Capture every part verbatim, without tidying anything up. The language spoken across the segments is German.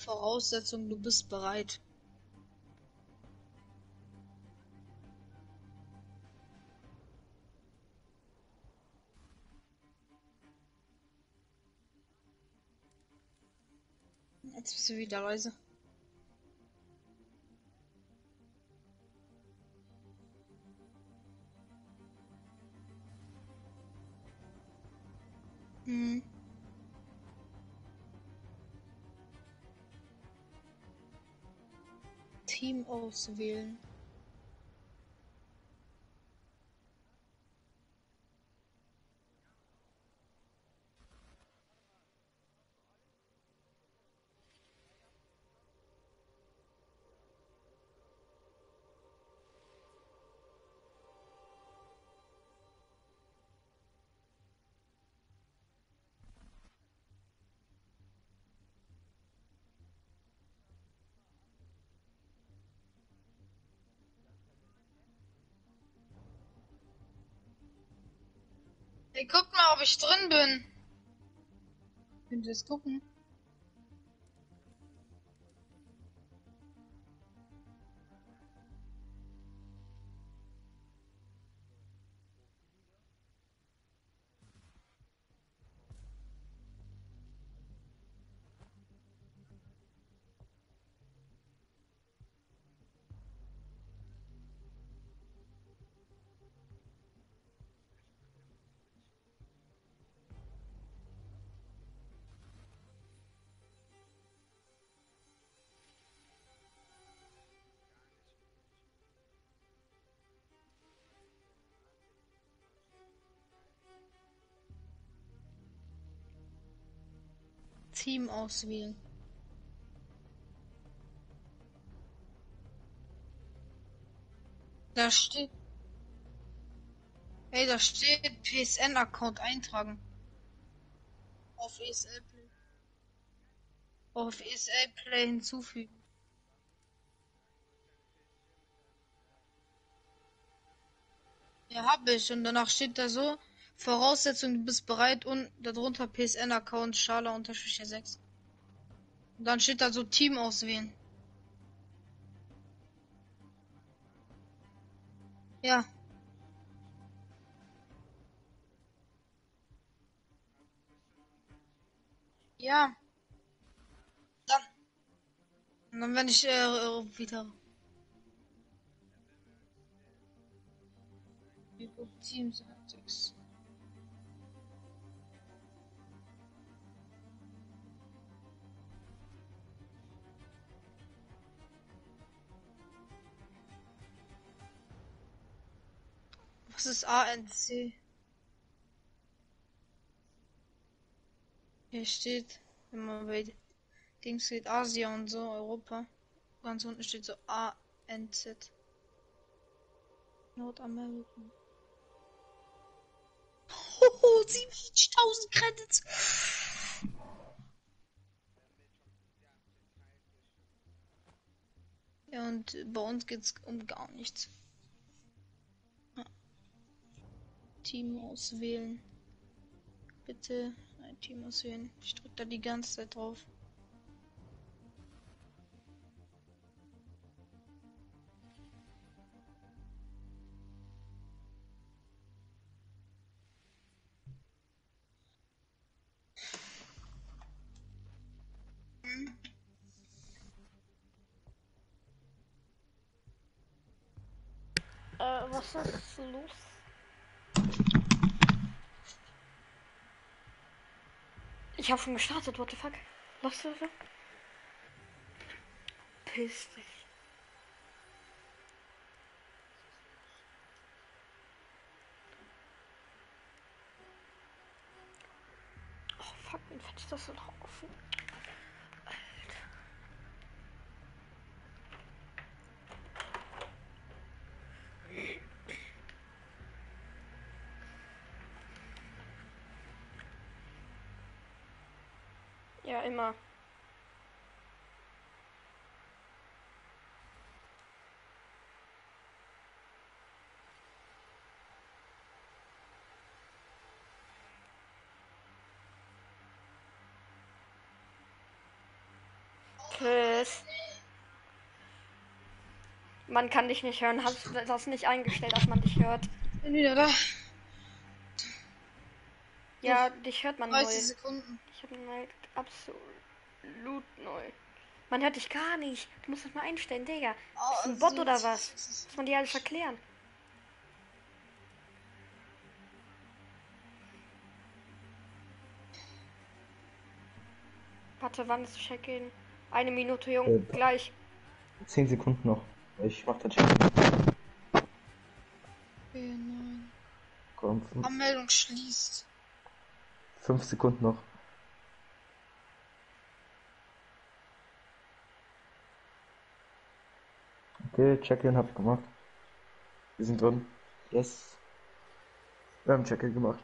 Voraussetzung, du bist bereit. Jetzt bist du wieder leise. Hm. Team auswählen. Hey, guck mal, ob ich drin bin. Könnt ihr es gucken? Team auswählen. Da steht. Hey, da steht P S N-Account eintragen. Auf E S L Play. Auf E S L Play hinzufügen. Ja, hab ich. Und danach steht da so: Voraussetzung, du bist bereit und darunter P S N-Account Schala sechs. Und dann steht da so Team auswählen. Ja. Ja. Dann. Und dann wenn ich äh, wieder. Teams sechs. Was ist A N C? Hier steht, wenn man bei Dings steht, Asien und so, Europa. Ganz unten steht so A N Z. Nordamerika. Hoho, siebenundvierzigtausend Credits. Ja, und bei uns geht's um gar nichts. Ja. Team auswählen. Bitte ein Team auswählen. Ich drück da die ganze Zeit drauf. Hm. Äh, was ist los? Ich hab schon gestartet, what the fuck? Was ist das? Piss dich. Oh fuck, wie fett ist das so noch offen? Alter. Ja, immer. Man kann dich nicht hören. Hast du das nicht eingestellt, dass man dich hört? Bin wieder da. Ja, dich hört man neu. dreißig Sekunden. Ich habe halt absolut neu. Man hört dich gar nicht. Du musst das mal einstellen, Digga. Oh, Bist du ein Bot also, oder was? Muss man dir alles erklären? Warte, wann ist Check-in? Eine Minute, Jung. Äh, Gleich. Zehn Sekunden noch. Ich mach den Check. Okay, nein. Komm, fünf, Anmeldung schließt. fünf Sekunden noch. Okay, Check-in hab ich gemacht. Wir sind drin. Yes. Wir haben Check-in gemacht.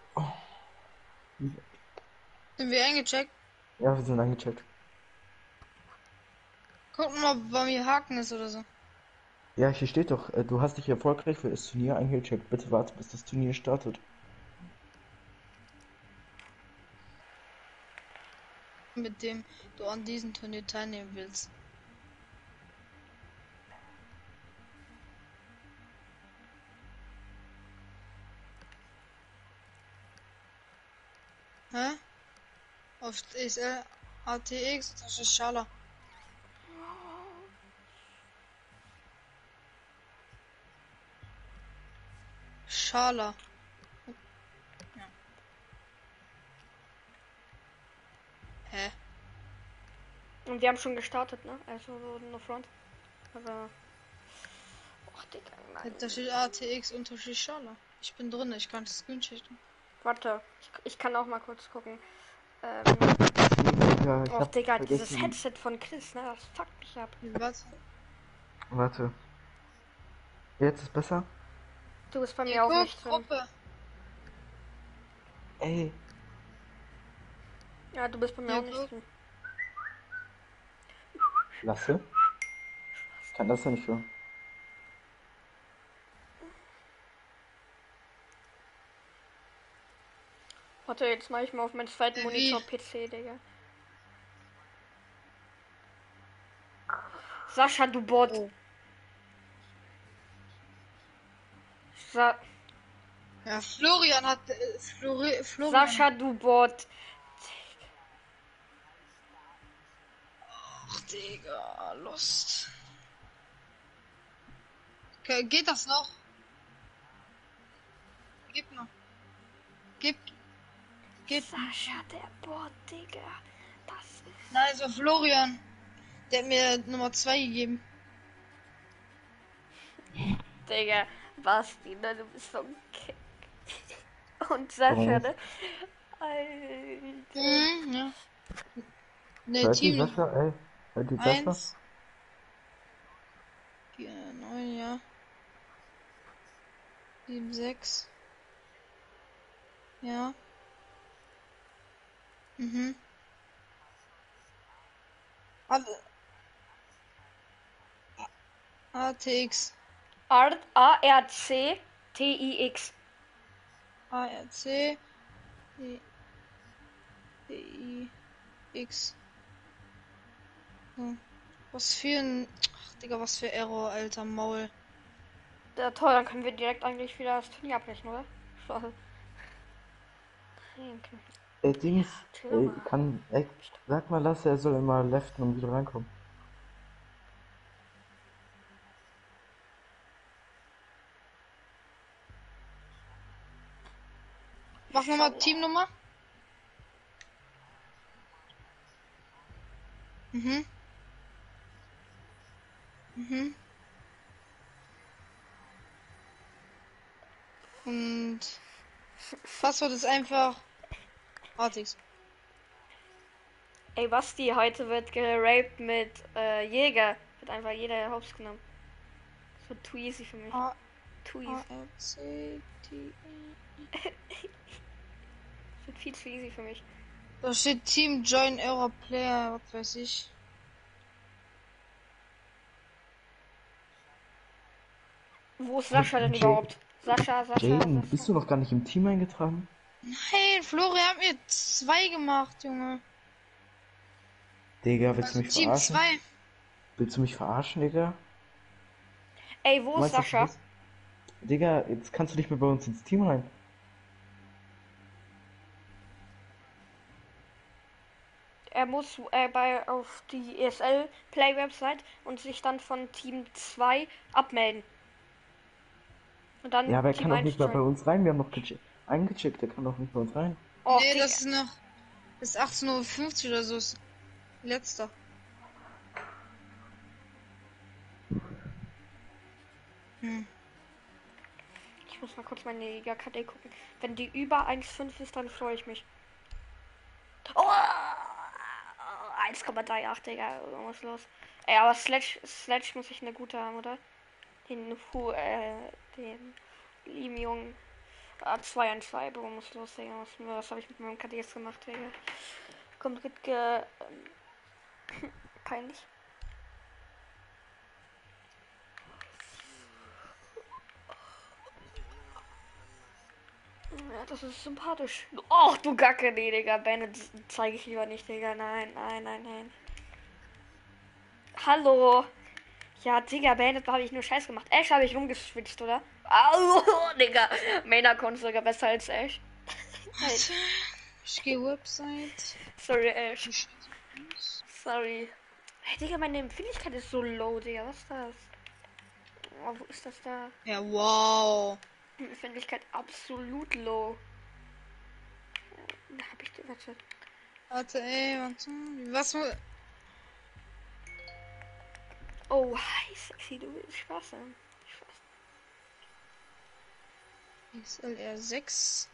Sind wir eingecheckt? Ja, wir sind eingecheckt. Gucken mal, ob bei mir Haken ist oder so. Ja, hier steht doch, äh, du hast dich erfolgreich für das Turnier eingecheckt. Bitte warte, bis das Turnier startet. Mit dem du an diesem Turnier teilnehmen willst. Hä? Auf D S L, A T X, das ist Schala. Schala. Ja. Hä? Und wir haben schon gestartet, ne? Also so no front. Aber. Och, Digga, nein. Da steht A T X Unterschied Schala. Ich bin drin, ich kann das screenshotten. Warte, ich, ich kann auch mal kurz gucken. Ähm. Ja, ich Och, hab Digga, vergessen. dieses Headset von Chris, ne? Das fuckt mich ab. Was? Warte. Jetzt ist besser? Du bist bei mir Ja, auch guck, nicht drin. Gruppe. Ey, Ja, du bist bei mir Ja, auch nicht guck. drin. Lasse? Ich kann das ja nicht hören. Warte, jetzt mache ich mal auf meinen zweiten Wie? Monitor P C, Digga. Sascha, du Bot. Oh. Sa Ja, Florian hat. Äh, Flori Florian. Sascha, du Bot. Ach, Digga, Lust. Okay, geht das noch? Gib noch. Gib. Geht. Sascha, der Bot, Digga. Das ist. Nein, also Florian. Der hat mir Nummer zwei gegeben. Digga, Basti, ne? Du bist so ein Kick. Und Sascha, Warum? ne? Alter. Mhm, ja. Ne, Hört die Team Sascha, ey? Hört die Sascha? eins. vier, neun, ja. sieben, sechs. Ja. Mhm. Alle. A T X. A R C T I X. A R C. T I X. So. Was für ein. Ach, Digga, was für Error, alter Maul. Ja, toll, dann können wir direkt eigentlich wieder das Turnier abbrechen, oder? Schade. Okay. Ey, Dings, chill ey, mal. kann, ey, sag mal Lasse, er soll immer leften und wieder reinkommen. Mach nochmal Teamnummer. Mhm. Mhm. Und Passwort ist einfach Artix. Ey, Basti, heute wird geraped mit äh, Jäger. Wird einfach jeder hops genommen. So too easy für mich. A Too A easy. R C T I. Wird viel zu easy für mich. Da steht Team Join Error Player, was weiß ich. Wo ist Sascha denn Jay- überhaupt? Sascha, Sascha, Jaden, Sascha. bist du noch gar nicht im Team eingetragen? Nein, Florian hat mir zwei gemacht, Junge. Digga, willst du Also mich Team verarschen? zwei. Willst du mich verarschen, Digga? Ey, wo ist Meinst du, Sascha? das- Digga, jetzt kannst du nicht mehr bei uns ins Team rein. Er muss äh, bei auf die E S L Play Website und sich dann von Team zwei abmelden. Und dann Ja, aber er Team kann auch eins nicht mehr bei joinen. uns rein. Wir haben noch geche- eingecheckt, der kann auch nicht bei uns rein. Och, nee, Digga. das ist noch bis achtzehn Uhr fünfzig oder so. Ist letzter. Hm. Ich muss mal kurz meine Liga-K D gucken. Wenn die über eins Komma fünf ist, dann freue ich mich. Oh! eins Komma achtunddreißig, Digga. Was ist los? Ey, aber Sledge, Sledge muss ich eine gute haben, oder? Den Hu, äh, den lieben Jungen. Ah, zwei an zwei, Bro, muss los, Digga. Was, was habe ich mit meinem K D jetzt gemacht, Digga? Kommt ge... Ähm, peinlich. Ja, das ist sympathisch. Och, du Gacke, nee, Digga. Bennett zeige ich lieber nicht, Digga. Nein, nein, nein, nein. Hallo. Ja, Digga, Bennett habe ich nur Scheiß gemacht. Ash habe ich rumgeswitcht, oder? Au, Digga. Mainer kommt sogar besser als Ash. Warte. Ich gehe Website. Sorry, Ash. Sorry. Hey, Digga, meine Empfindlichkeit ist so low, Digga. Was ist das? Oh, wo ist das da? Ja, wow. Empfindlichkeit absolut low. Da hab ich die, warte. Warte, ey, warte. Was mu- Oh, hi, sexy, du willst Spaß haben. Spaß. X L R sechs.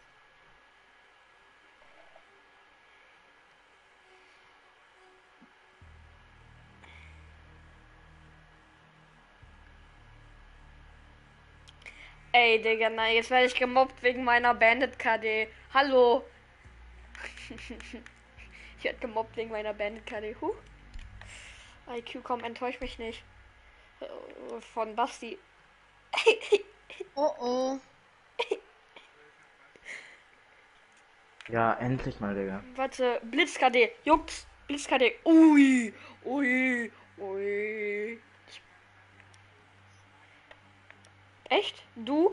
Ey, Digga, nein, jetzt werde ich gemobbt wegen meiner Bandit-K D. Hallo. Ich werde gemobbt wegen meiner Bandit-K D. Huh. I Q, komm, enttäusch mich nicht. Äh, Von Basti. Oh oh. Ja, endlich mal, Digga. Warte, Blitz-K D. Juckt's. Blitz-K D. Ui. Ui. Ui. Echt? Du?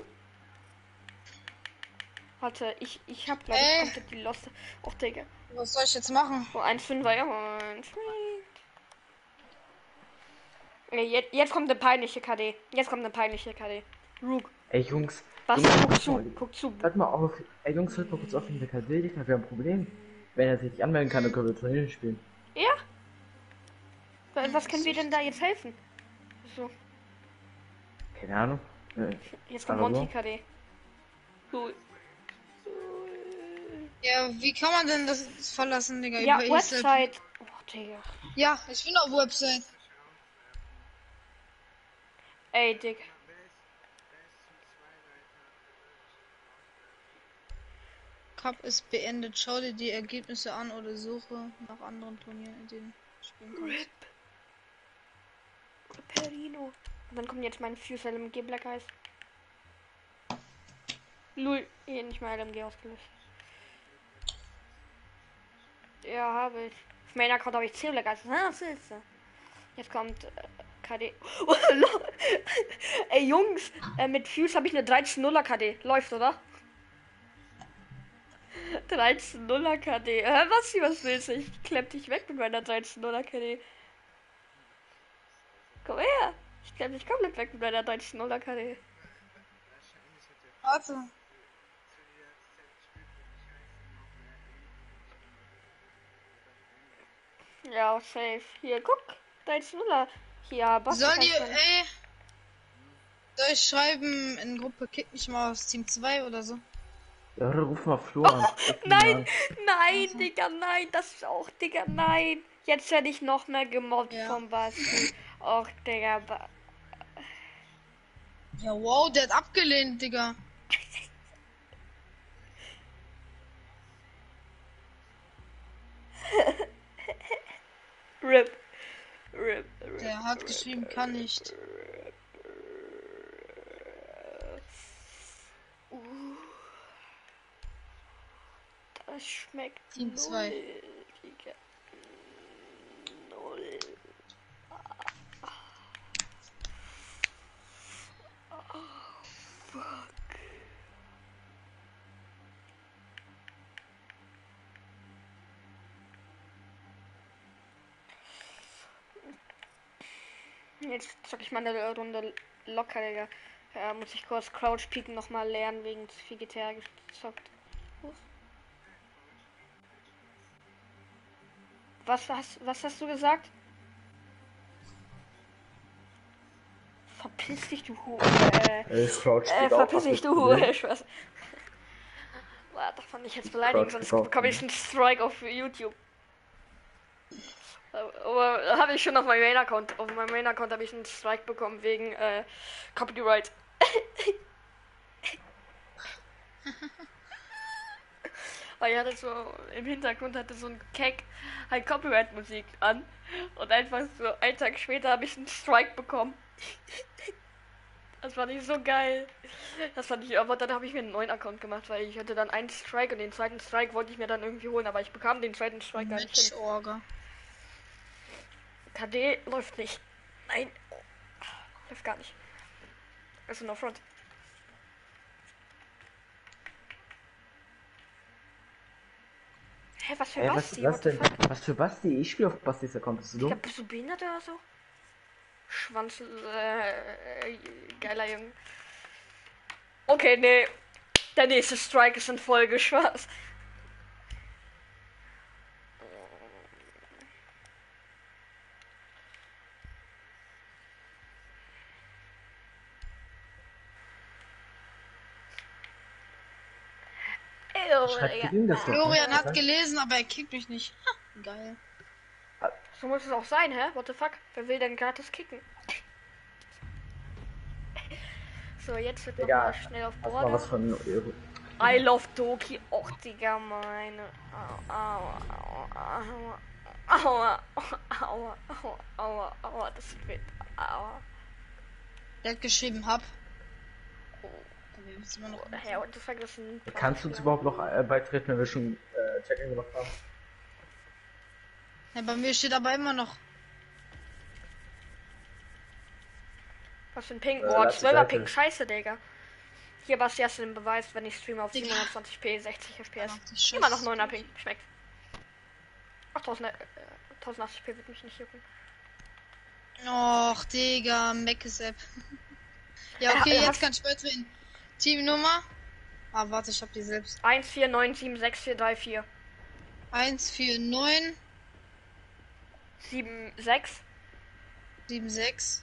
Warte, ich, ich hab glaube ich Ey. komplett die Lost. Och, Digga. Was soll ich jetzt machen? Oh, eins Komma fünfer, ja, Mann. Ey, jetzt, jetzt kommt eine peinliche K D. Jetzt kommt eine peinliche K D. Rook. Ey, Jungs. Was? Jungs, Guck guck zu, mal, guck zu. Hört mal auf. Ey, Jungs, hört mal kurz auf mit der K D, Digga. Wir haben ein Problem. Wenn er sich nicht anmelden kann, dann können wir Turniere spielen. Ja? Wa- Was können wir denn da jetzt helfen? So, Keine Ahnung. Äh, jetzt kommt aber Monty so. K D. Cool. Ja, wie kann man denn das verlassen, Digga? Ja, Über E S L? Website. Oh, Digga. Ja, ich bin auf Website. Ey, Dick. Cup ist beendet. Schau dir die Ergebnisse an oder suche nach anderen Turnieren, in denen du spielen kannst. Perino. Und dann kommt jetzt mein Fuse L M G Black Eyes. Null. Hier nicht mal L M G ausgelöst. Ja, habe ich. Auf meinem Account habe ich zehn Black Eyes. Ah, was ist das? Jetzt kommt äh, K D. Oh, lol. Ey, Jungs, äh, mit Fuse habe ich eine dreizehn nuller K D. Läuft, oder? dreizehn nuller K D. Hä, was, was willst du? Ich klepp dich weg mit meiner dreizehn nuller K D. Komm her. Ich klepp dich komplett weg mit meiner dreizehn nuller K D. Warte. Ja, safe. Hier, guck. dreizehn nuller. Hier, Basti. Sollen die, kannst du- ey, soll ich schreiben in Gruppe, kick mich mal aufs Team zwei oder so? Ja, ruf mal Flo an. Ruf ihn Nein, an. nein, Also. Digga, nein. Das ist auch, Digga, nein. Jetzt werde ich noch mehr gemobbt Ja. vom Basti. Och, Digga. Ba Ja, wow, der hat abgelehnt, Digga. Rip. Rip. Rip. Der hat geschrieben, kann nicht. Uh. Das schmeckt Team null, zwei. Digga. Null. Jetzt zock ich mal eine Runde locker, Digga. Ja, muss ich kurz Crouch Peeken nochmal lernen, wegen zu viel G T A gezockt. Uff. Was hast, was hast du gesagt? Verpiss dich, du Hure. Äh, Äh, Crouch äh, geht auch, verpiss hast dich, du du das Hure. gesehen? Spaß. Boah, darf man nicht jetzt beleidigen, Crouch sonst geht auch, bekomme ich ne? einen Strike auf YouTube. Aber habe ich schon auf meinem Main-Account. Auf meinem Main-Account habe ich einen Strike bekommen wegen äh, Copyright. Weil er hatte so im Hintergrund hatte so ein Keck halt Copyright-Musik an. Und einfach so einen Tag später habe ich einen Strike bekommen. Das fand ich so geil. Das fand ich, aber dann habe ich mir einen neuen Account gemacht, weil ich hatte dann einen Strike und den zweiten Strike wollte ich mir dann irgendwie holen, aber ich bekam den zweiten Strike gar nicht hin. Orga. K D läuft nicht. Nein. Läuft gar nicht. Also no front. Hä, was für Ey, was, Basti? was What the denn? fuck? Was für Basti? Ich spiele auf Bastis Account, bist du Ich dumm? glaub, bist du behindert oder so? Schwanz, äh, geiler Junge. Okay, nee. Der nächste Strike ist in Folge, Spaß. Schreibt ihr ihm das doch, Florian ne? hat gelesen, aber er kickt mich nicht. Ha, geil. So muss es auch sein, hä? What the fuck? Wer will denn gratis kicken? So, jetzt wird noch mal schnell auf Hast mal was Border. von... I love Doki. Och, Digga, meine. Aua, aua, aua, aua, aua, aua, aua, aua, das wird. Aua. Der hat geschrieben, hab. Aber wir müssen immer noch. Hä, what the fuck, das ist ein. Kannst du uns überhaupt noch äh, beitreten, wenn wir schon äh, Check-in gemacht haben? Ja, bei mir steht aber immer noch. Was für ein Ping? Äh, Oh, letzte zwölfer Seite. Ping, scheiße, Digga. Hier war es erst den Beweis, wenn ich streame auf Digga. siebenhundertzwanzig p, sechzig F P S. Ach, die Scheiße. Immer noch neuner Ping, schmeckt. Ach, tausend, äh, tausendachtzig p wird mich nicht jucken. Och, Digga, Meckes-App. Ja, okay, Äh, jetzt hast- kann ich beitreten. Teamnummer. Ah, warte, ich hab die selbst. eins vier neun sieben sechs vier drei vier eins vier neun sieben sechs. sieben sechs.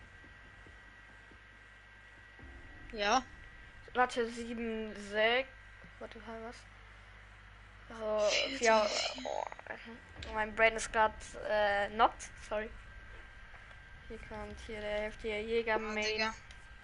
Ja. Warte, sieben sechs. Warte, was? So, ja. Oh, mein Brain ist gerade äh, not. Sorry. Hier kommt hier der heftige Jäger Ah, Main. Digga.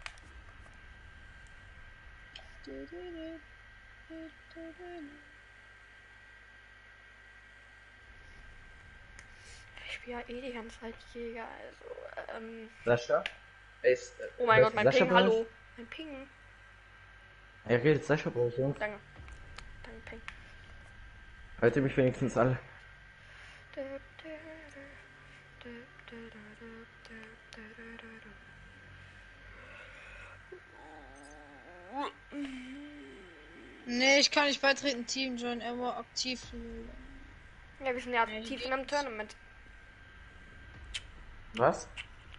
Ich spiele ja eh die ganze Zeit Jäger, also, ähm. Sascha? Ey, ist, äh, Oh mein hört Gott, mein Sascha Ping, bei uns? hallo. Mein Ping. Er redet Sascha bei euch, Jungs. Danke. Danke, Ping. Hört ihr mich wenigstens alle? Nee, ich kann nicht beitreten. Team Join Ever aktiv. Ja, wir sind ja Nee, tief in einem Tournament. Was?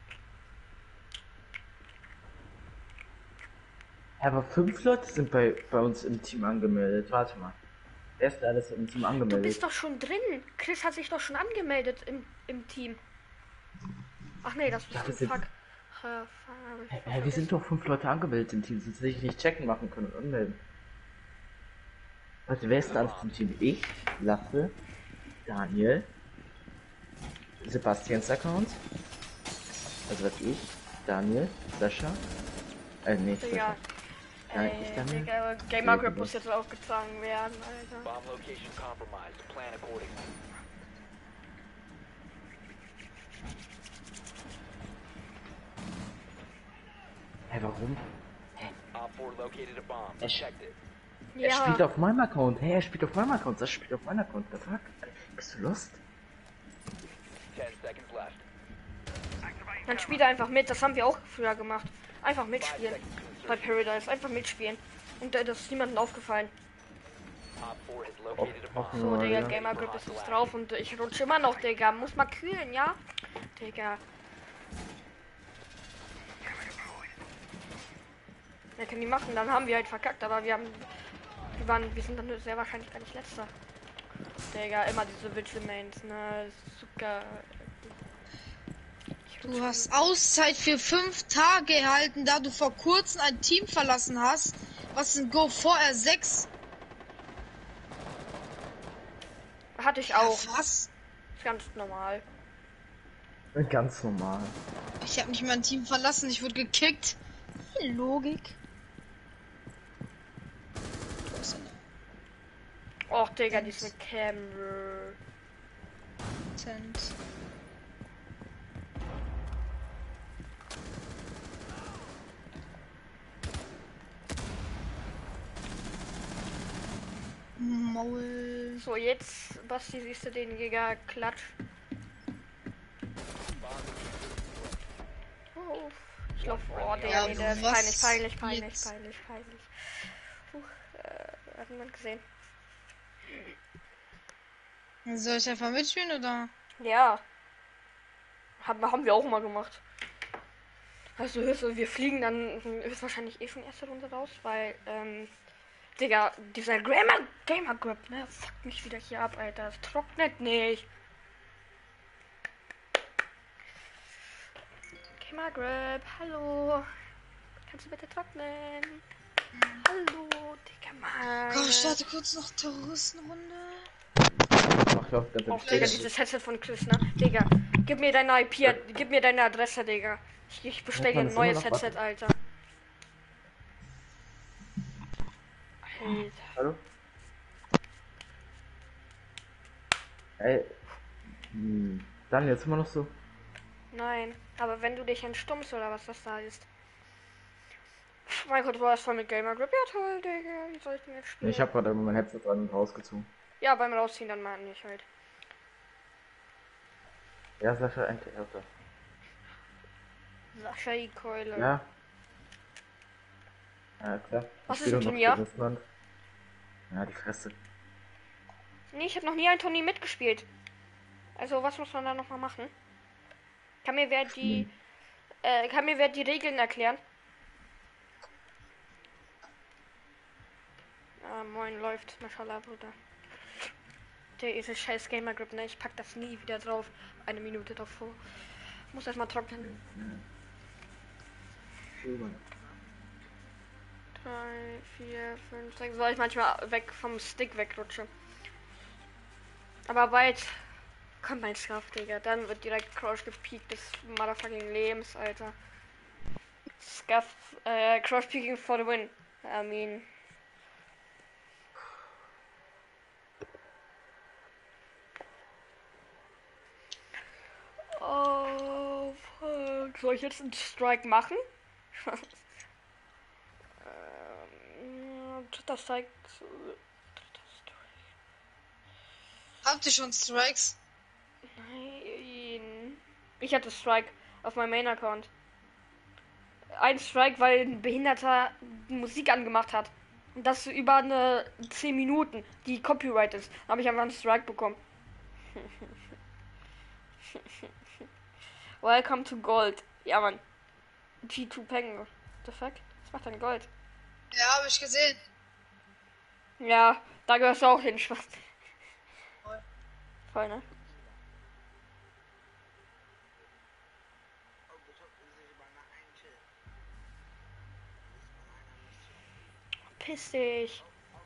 Ja, aber fünf Leute sind bei, bei uns im Team angemeldet. Warte mal. Wer ist da alles im Team Du angemeldet? bist doch schon drin. Chris hat sich doch schon angemeldet im, im Team. Ach nee, das Ja, bist wir du. sind- Fuck. Äh, fuck, hab ich Ja, wir sind doch fünf Leute angemeldet im Team, sonst hätte ich nicht checken machen können und anmelden. Warte, wer ist da alles im Team? Ich, Lasse, Daniel, Sebastians Account. Also was ich, Daniel, Sascha. Äh, nee, Digga. Sascha. Nein, Ey, ich Daniel. Digga, Gamer Grip muss jetzt aufgezogen werden, Alter. Bomb location compromised. Plan accordingly. Hä, warum? Op four located a bomb. Er, sch- Protect it. er spielt Ja, auf meinem Account. Hä, er spielt auf meinem Account. Sascha spielt auf meinem Account. The fuck? Bist du lost? Ten seconds left. dann spielt er einfach mit. Das haben wir auch früher gemacht. Einfach Five mitspielen. seconds to Bei insertion. Paradise. Einfach mitspielen. Und äh, das ist niemandem aufgefallen. Op four has located a Hoffen bomb. wir So, mal, Digga, ja. Gamer Grip ist nicht drauf und ich rutsche immer noch, Digga. Muss mal kühlen, ja? Digga. Ja, können die machen, dann haben wir halt verkackt, aber wir haben. Wir waren, wir sind dann sehr wahrscheinlich gar nicht letzter. Digga, immer diese Vigilmains, ne? Super. Du hast Auszeit für fünf Tage erhalten, da du vor kurzem ein Team verlassen hast. Was sind Go vor R sechs? Hatte ich Ja, auch. was? Ist ganz normal. Ganz normal. Ich habe nicht mein Team verlassen, ich wurde gekickt. Logik. Wo ist denn der Och, Digga, Tent? diese Camera. Tent? Maul. So, jetzt, Basti, siehst du den Jäger klatsch. Oh, ich lauf. Oh, Digga, Ja, nee, der ist was peinlich, peinlich, peinlich, jetzt? peinlich, peinlich. Puh, äh, hat niemand gesehen. Soll ich einfach mitspielen oder? Ja. Haben, haben wir auch mal gemacht. Also, hörst du, wir fliegen dann höchstwahrscheinlich eh schon erste Runde raus, weil, ähm, Digga, dieser Gamer, Gamer Grip, ne, fuckt mich wieder hier ab, Alter. Das trocknet nicht. Gamer Grip, hallo. Kannst du bitte trocknen? Hallo, Digga, Mann. Komm, starte kurz noch Terroristenrunde. Mach ich auch ganz Och, Digga, dieses Headset von Chris, ne? Digga, gib mir deine I P, gib mir deine Adresse, Digga. Ich, ich bestell dir man ein das immer neues noch? Headset, Warte. Alter. Alter. Hallo? Ey. Hm. Daniel, jetzt immer noch so? Nein, aber wenn du dich entstummst oder was das da ist. Mein Controller ist voll mit Gamer Grip. Ja, toll, Digga. Wie soll ich denn jetzt spielen? Ich habe gerade mein Headset dran und rausgezogen. Ja, beim Rausziehen dann mal nicht halt. Ja, Sascha, endlich, Alter. Sascha die Keule. Ja. Ja, klar. Was Ich ist spiele ein noch Turnier? Russland. Ja, die Fresse. Nee, ich habe noch nie ein Turnier mitgespielt. Also, was muss man da nochmal machen? Kann mir wer die. Hm. Äh, kann mir wer die Regeln erklären? Ah, moin, läuft. Mashallah, Bruder. Der ist ein scheiß Gamer Grip, ne? Ich pack das nie wieder drauf. Eine Minute davor. Muss erstmal trocknen. drei, vier, fünf, sechs. Weil ich manchmal weg vom Stick wegrutsche. Aber bald kommt mein Scuff, Digga. Dann wird direkt Crouch gepiekt des motherfucking Lebens, Alter. Scuff, äh, Crouch peeking for the win. I mean. Oh, fuck. Soll ich jetzt einen Strike machen? ähm, dritter Strike. Habt ihr schon Strikes? Nein. Ich hatte Strike auf meinem Main-Account. Ein Strike, weil ein Behinderter Musik angemacht hat. Und das über eine zehn Minuten, die Copyright ist. Da habe ich einfach einen Strike bekommen. Welcome to Gold. Ja, Mann. G zwei Penguin. The fuck? Was macht denn Gold? Ja, habe ich gesehen. Ja, da gehörst du auch hin, Spaß. Voll. Voll, ne? Piss dich.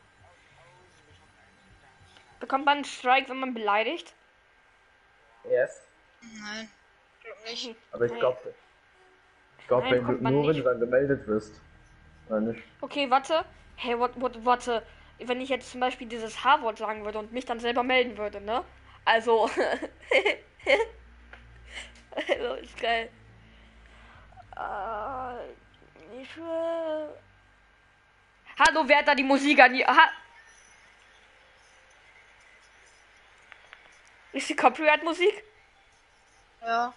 Bekommt man einen Strike, wenn man beleidigt? Yes. Nein, glaub nicht. Aber ich glaube, ich glaube, Nein, wenn du, bekommt man nur wenn nicht. du dann gemeldet wirst. Oder nicht? Okay, warte. Hey, what, what, warte. Wenn ich jetzt zum Beispiel dieses H-Wort sagen würde und mich dann selber melden würde, ne? Also. Also, ist geil. Äh, ich will. Hallo, wer hat da die Musik an die. Ha Ist die Copyright-Musik? Ja.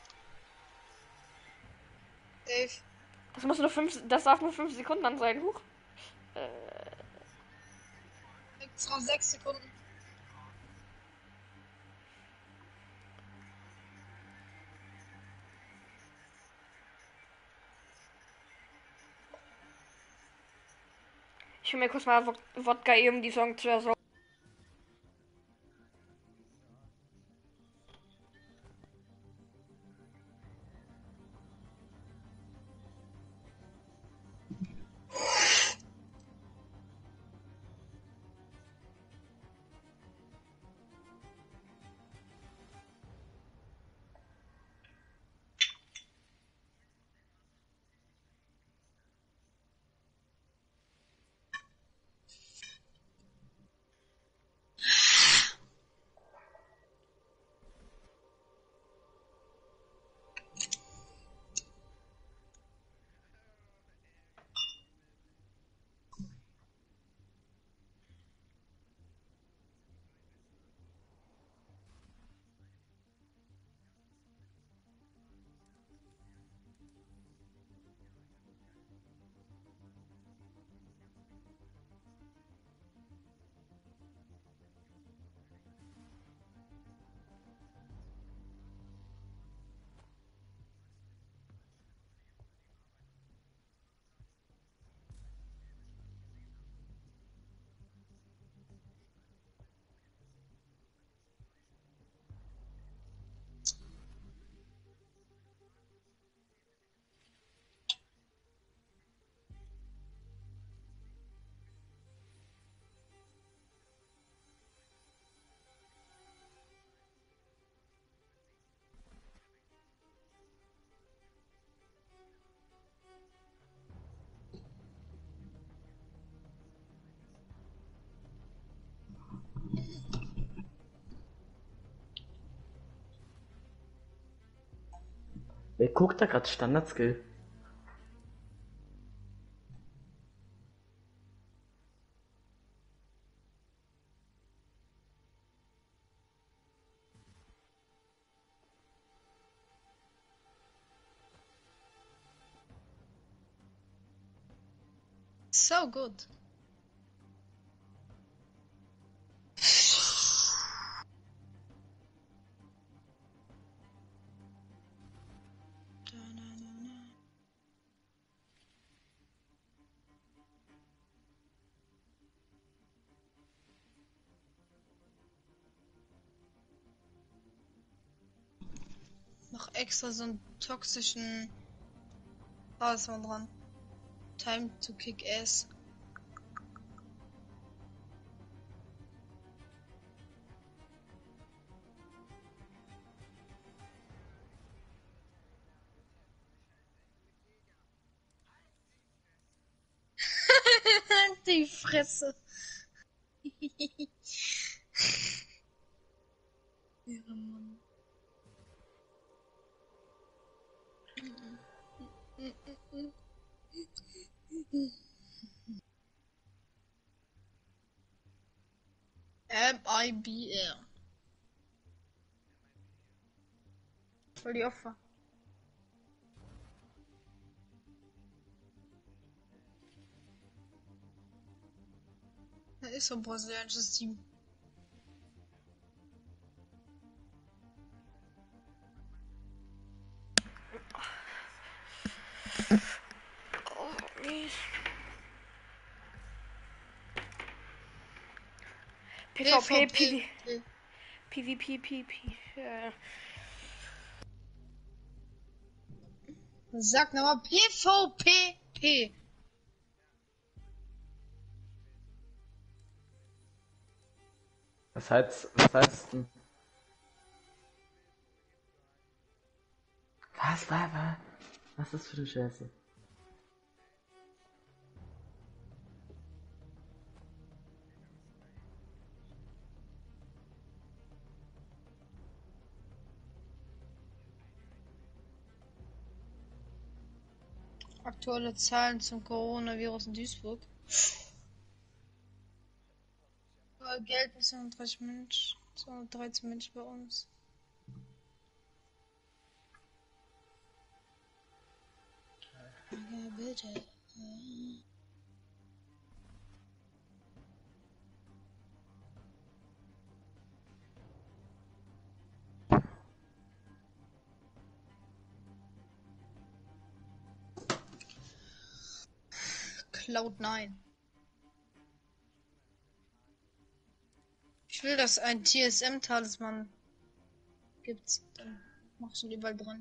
Dave. Das muss nur fünf. Das darf nur fünf Sekunden dann sein. Huch. Äh, Extra sechs Sekunden. Ich will mir kurz mal Wod- Wodka eben die Song zu ersorgen. Wer guckt da gerade Standard-Skill? So good. Noch extra so einen toxischen Talisman dran. Time to kick ass. Die Fresse. Ihre Mann. M I B R. Voll die Opfer. Da ist so ein brasilianisches Team. Oh, mies. PvP, PvP, PvP, PvP. Äh. Sag nochmal PvP. Was heißt, was heißt denn? Was war, war? Was ist das für eine Scheiße? Aktuelle Zahlen zum Coronavirus in Duisburg. Äh, Geld bis zweihundertdreißig Menschen, zweihundertdreizehn Menschen bei uns. Ja, bitte. Cloud nine. will, dass ein T S M-Talisman gibt's. Dann mach ich ihn überall dran.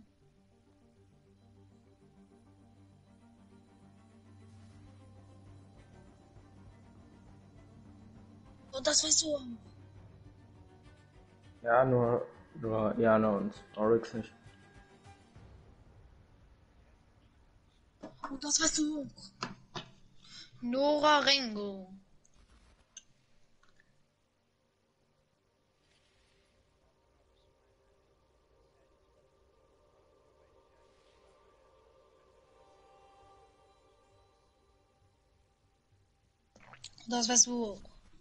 Und das weißt du. Ja, nur, nur Jana und Oryx nicht. Und das weißt du. Nora Rengo. Das weißt du.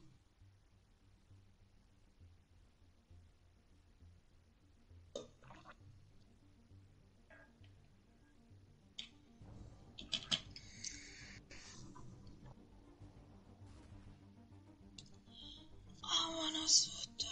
Aber das wird.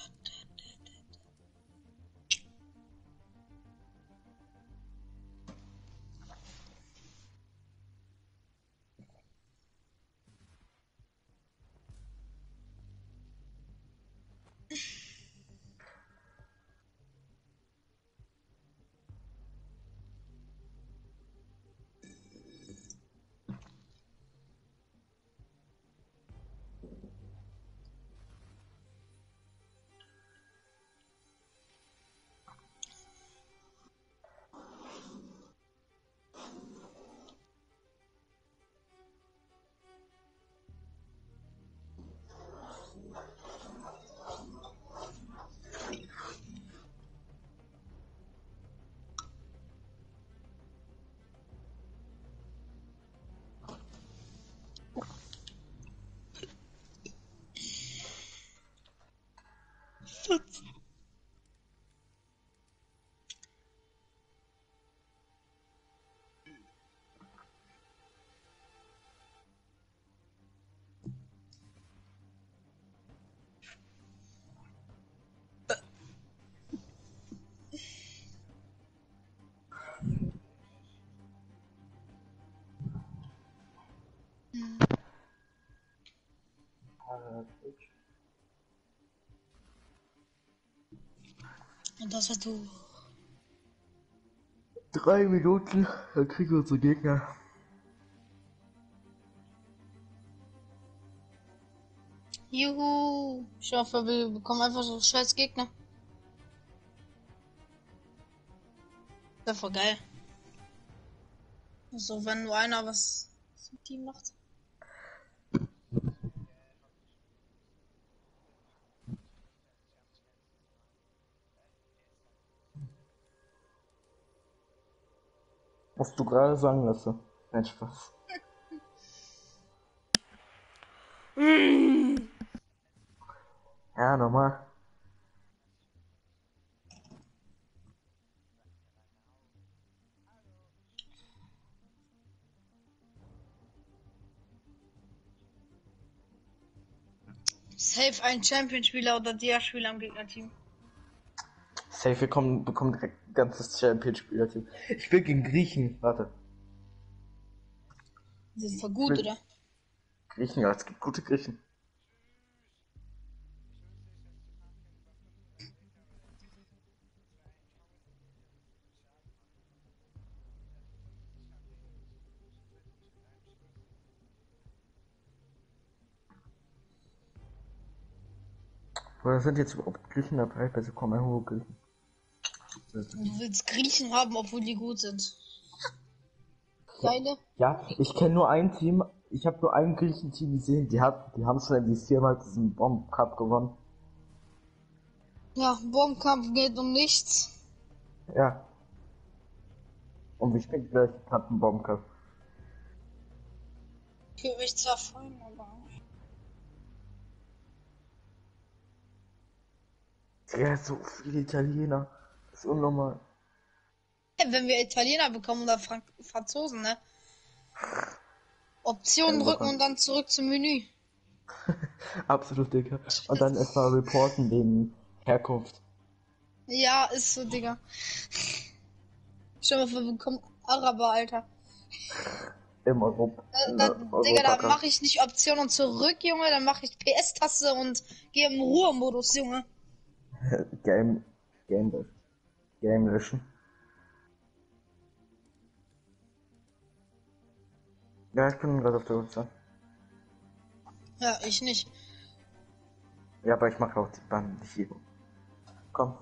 Und das weißt du. Drei Minuten, dann kriegen wir unsere Gegner. Juhu. Ich hoffe, wir bekommen einfach so scheiß Gegner. Das ist voll geil. So, wenn nur einer was zum Team macht. Musst du gerade sagen lassen. Nein, Spaß. Ja, normal. Safe ein Champion-Spieler oder der Spieler am Gegnerteam. Safe, wir kommen, bekommen direkt ein ganzes Champion-Spielerteam. Ich will gegen Griechen, warte. Die sind voll gut, will- oder? Griechen, ja, es gibt gute Griechen. Oder sind jetzt überhaupt Griechen dabei? Besser kommen hohe Griechen. Und du willst Griechen haben, obwohl die gut sind. Geile. Ja, ich kenne nur ein Team. Ich habe nur ein Griechen-Team gesehen. Die hat, die haben schon irgendwie viermal diesen Bomb Cup gewonnen. Ja, Bombenkampf geht um nichts. Ja. Und wir spielen gleich gerade einen Bomb Cup. Ich würde mich zwar freuen, aber. Ja, so viele Italiener. Das ist unnormal. Ja, wenn wir Italiener bekommen oder Frank Franzosen, ne? Optionen Ja, drücken aber- und dann zurück zum Menü. Absolut, Digga. Und dann erstmal reporten wegen Herkunft. Ja, ist so, Digga. Stell dir mal vor, wir bekommen Araber, Alter. Im Europa. Da, In da, der Digga, da Europacup. mache ich nicht Option und zurück, Junge, dann mache ich P S-Taste und gehe im Ruhemodus, Junge. Game. Game löschen. Game löschen. Ja, ich bin gerade auf der Uhrzeit. Ja, ich nicht. Ja, aber ich mache auch die Bahn nicht hier. Komm.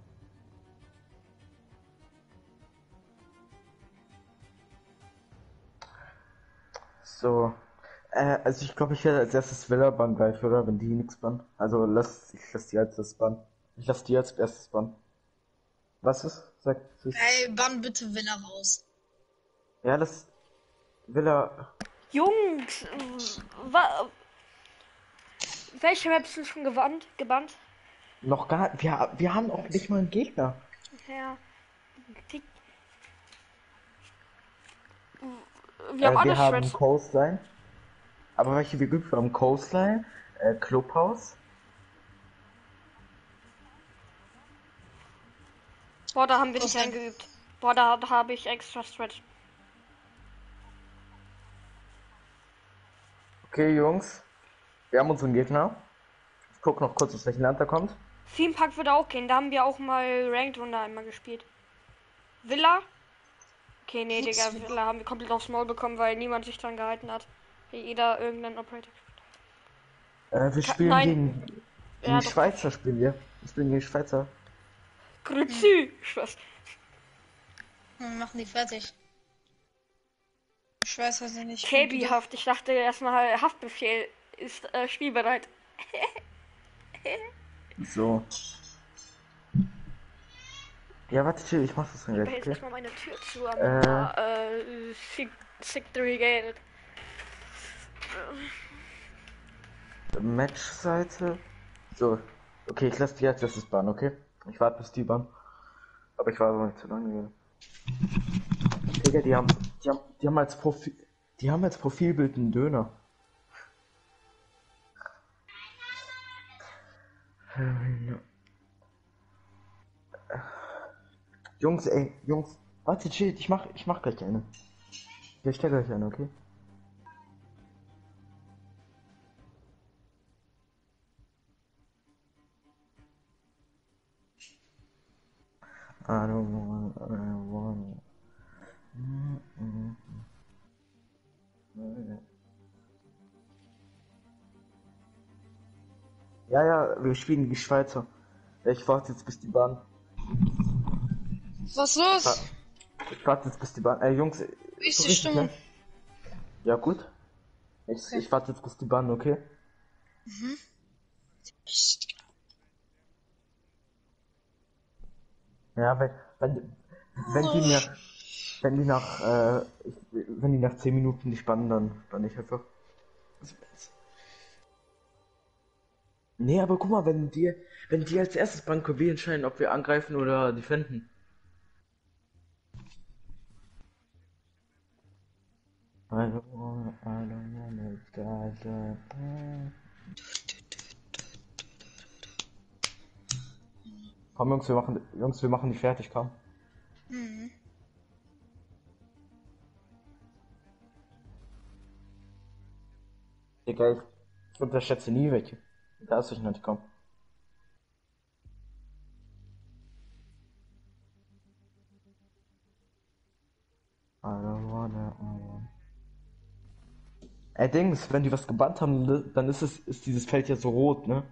So. Äh, also ich glaube, ich werde als erstes Villa bannen gleich, oder? Wenn die nichts bannen. Also lass, ich lass die als das bannen. Ich lass die als erstes bannen. Was ist? Sag ich. Ey, bann bitte Villa raus. Ja, lass Villa. Jungs, wa welche Maps sind schon gewandt, gebannt? Noch gar. Wir, wir haben auch nicht mal einen Gegner. Ja. Die, wir haben Äh, alle wir haben Shreds. Coastline. Aber welche wir gibt, wir haben Coastline, äh, Clubhouse. Boah, da haben wir Was nicht denn? eingeübt. Boah, da, da habe ich extra Stretch. Okay, Jungs. Wir haben unseren Gegner. Ich guck noch kurz, aus welchem Land er kommt. Theme Park würde auch gehen. Da haben wir auch mal Ranked Runde einmal gespielt. Villa? Okay, nee, Nix Digga, Villa. Villa haben wir komplett aufs Maul bekommen, weil niemand sich dran gehalten hat. Jeder irgendeinen Operator. Äh, wir Ka spielen nein. gegen die Ja, doch. Schweizer, spielen wir. Wir spielen gegen die Schweizer. Grüezi. Spaß. Wir machen die fertig. Ich weiß, was sie nicht. Käbihaft. Ich dachte erstmal, Haftbefehl ist äh, spielbereit. So. Ja, warte, chill, ich mach das dann Ich gleich, jetzt okay? erstmal meine Tür zu, am Äh. äh, Sick, Sick Brigade. Match-Seite. So. Okay, ich lasse die als erstes bannen, okay? Ich warte bis die bannen. Aber ich warte noch nicht zu lange. Digga, die haben, die haben, die haben als Profil, die haben als Profilbild einen Döner. Jungs, ey, Jungs, warte, chill, ich mach, ich mach gleich eine. Ich stelle gleich eine, okay? I don't want, I don't want. Mm, mm, mm. Ja, ja, wir spielen die Schweizer. Ich warte jetzt bis die Bahn. Was los? Ich warte jetzt bis die Bahn. Ey, Jungs, Wie ist so die richtig, Stimmung? ne? Ja, gut. Ich, Okay. ich warte jetzt bis die Bahn, okay? Mhm. Ja, wenn, wenn, wenn die mir, wenn die nach, äh, ich, wenn die nach zehn Minuten nicht spannen, dann, dann nicht einfach. Nee, aber guck mal, wenn die, wenn die als erstes bannen, können wir entscheiden, ob wir angreifen oder defenden. I don't wanna, I don't wanna die, die, die. Komm, Jungs, wir machen, Jungs, wir machen die fertig, komm. Mhm. Digga, ich unterschätze nie welche. Da ist ich nicht, komm. I don't wanna, I don't. Ey, Dings, wenn die was gebannt haben, ne, dann ist es, ist dieses Feld ja so rot, ne?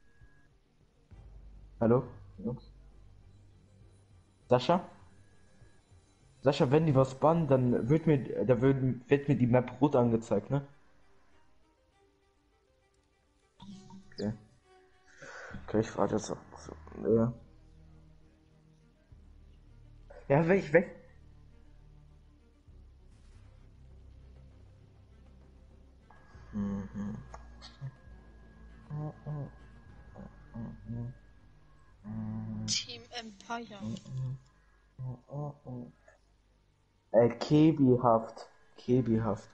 Hallo? Jungs? Sascha? Sascha, wenn die was bannen, dann wird mir, da wird, wird mir die Map rot angezeigt, ne? Okay. Okay, ich warte jetzt. So, ja. Ja, weg, weg. Mhm. Team Empire. Äh, Kebihaft. Kebihaft.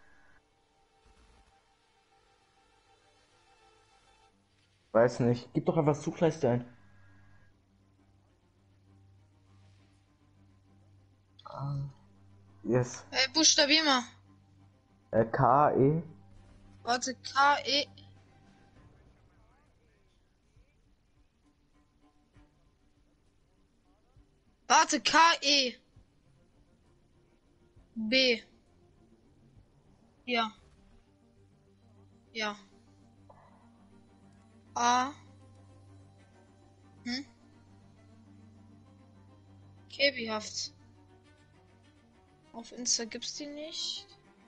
Weiß nicht. Gib doch einfach Suchleiste ein. Ah. Yes. Ey, buchstabier mal. Äh, K E. Warte, K, E. Warte, K, E. B. Ja. Ja. A. Hm? Kebihaft. Auf Insta gibt's die nicht.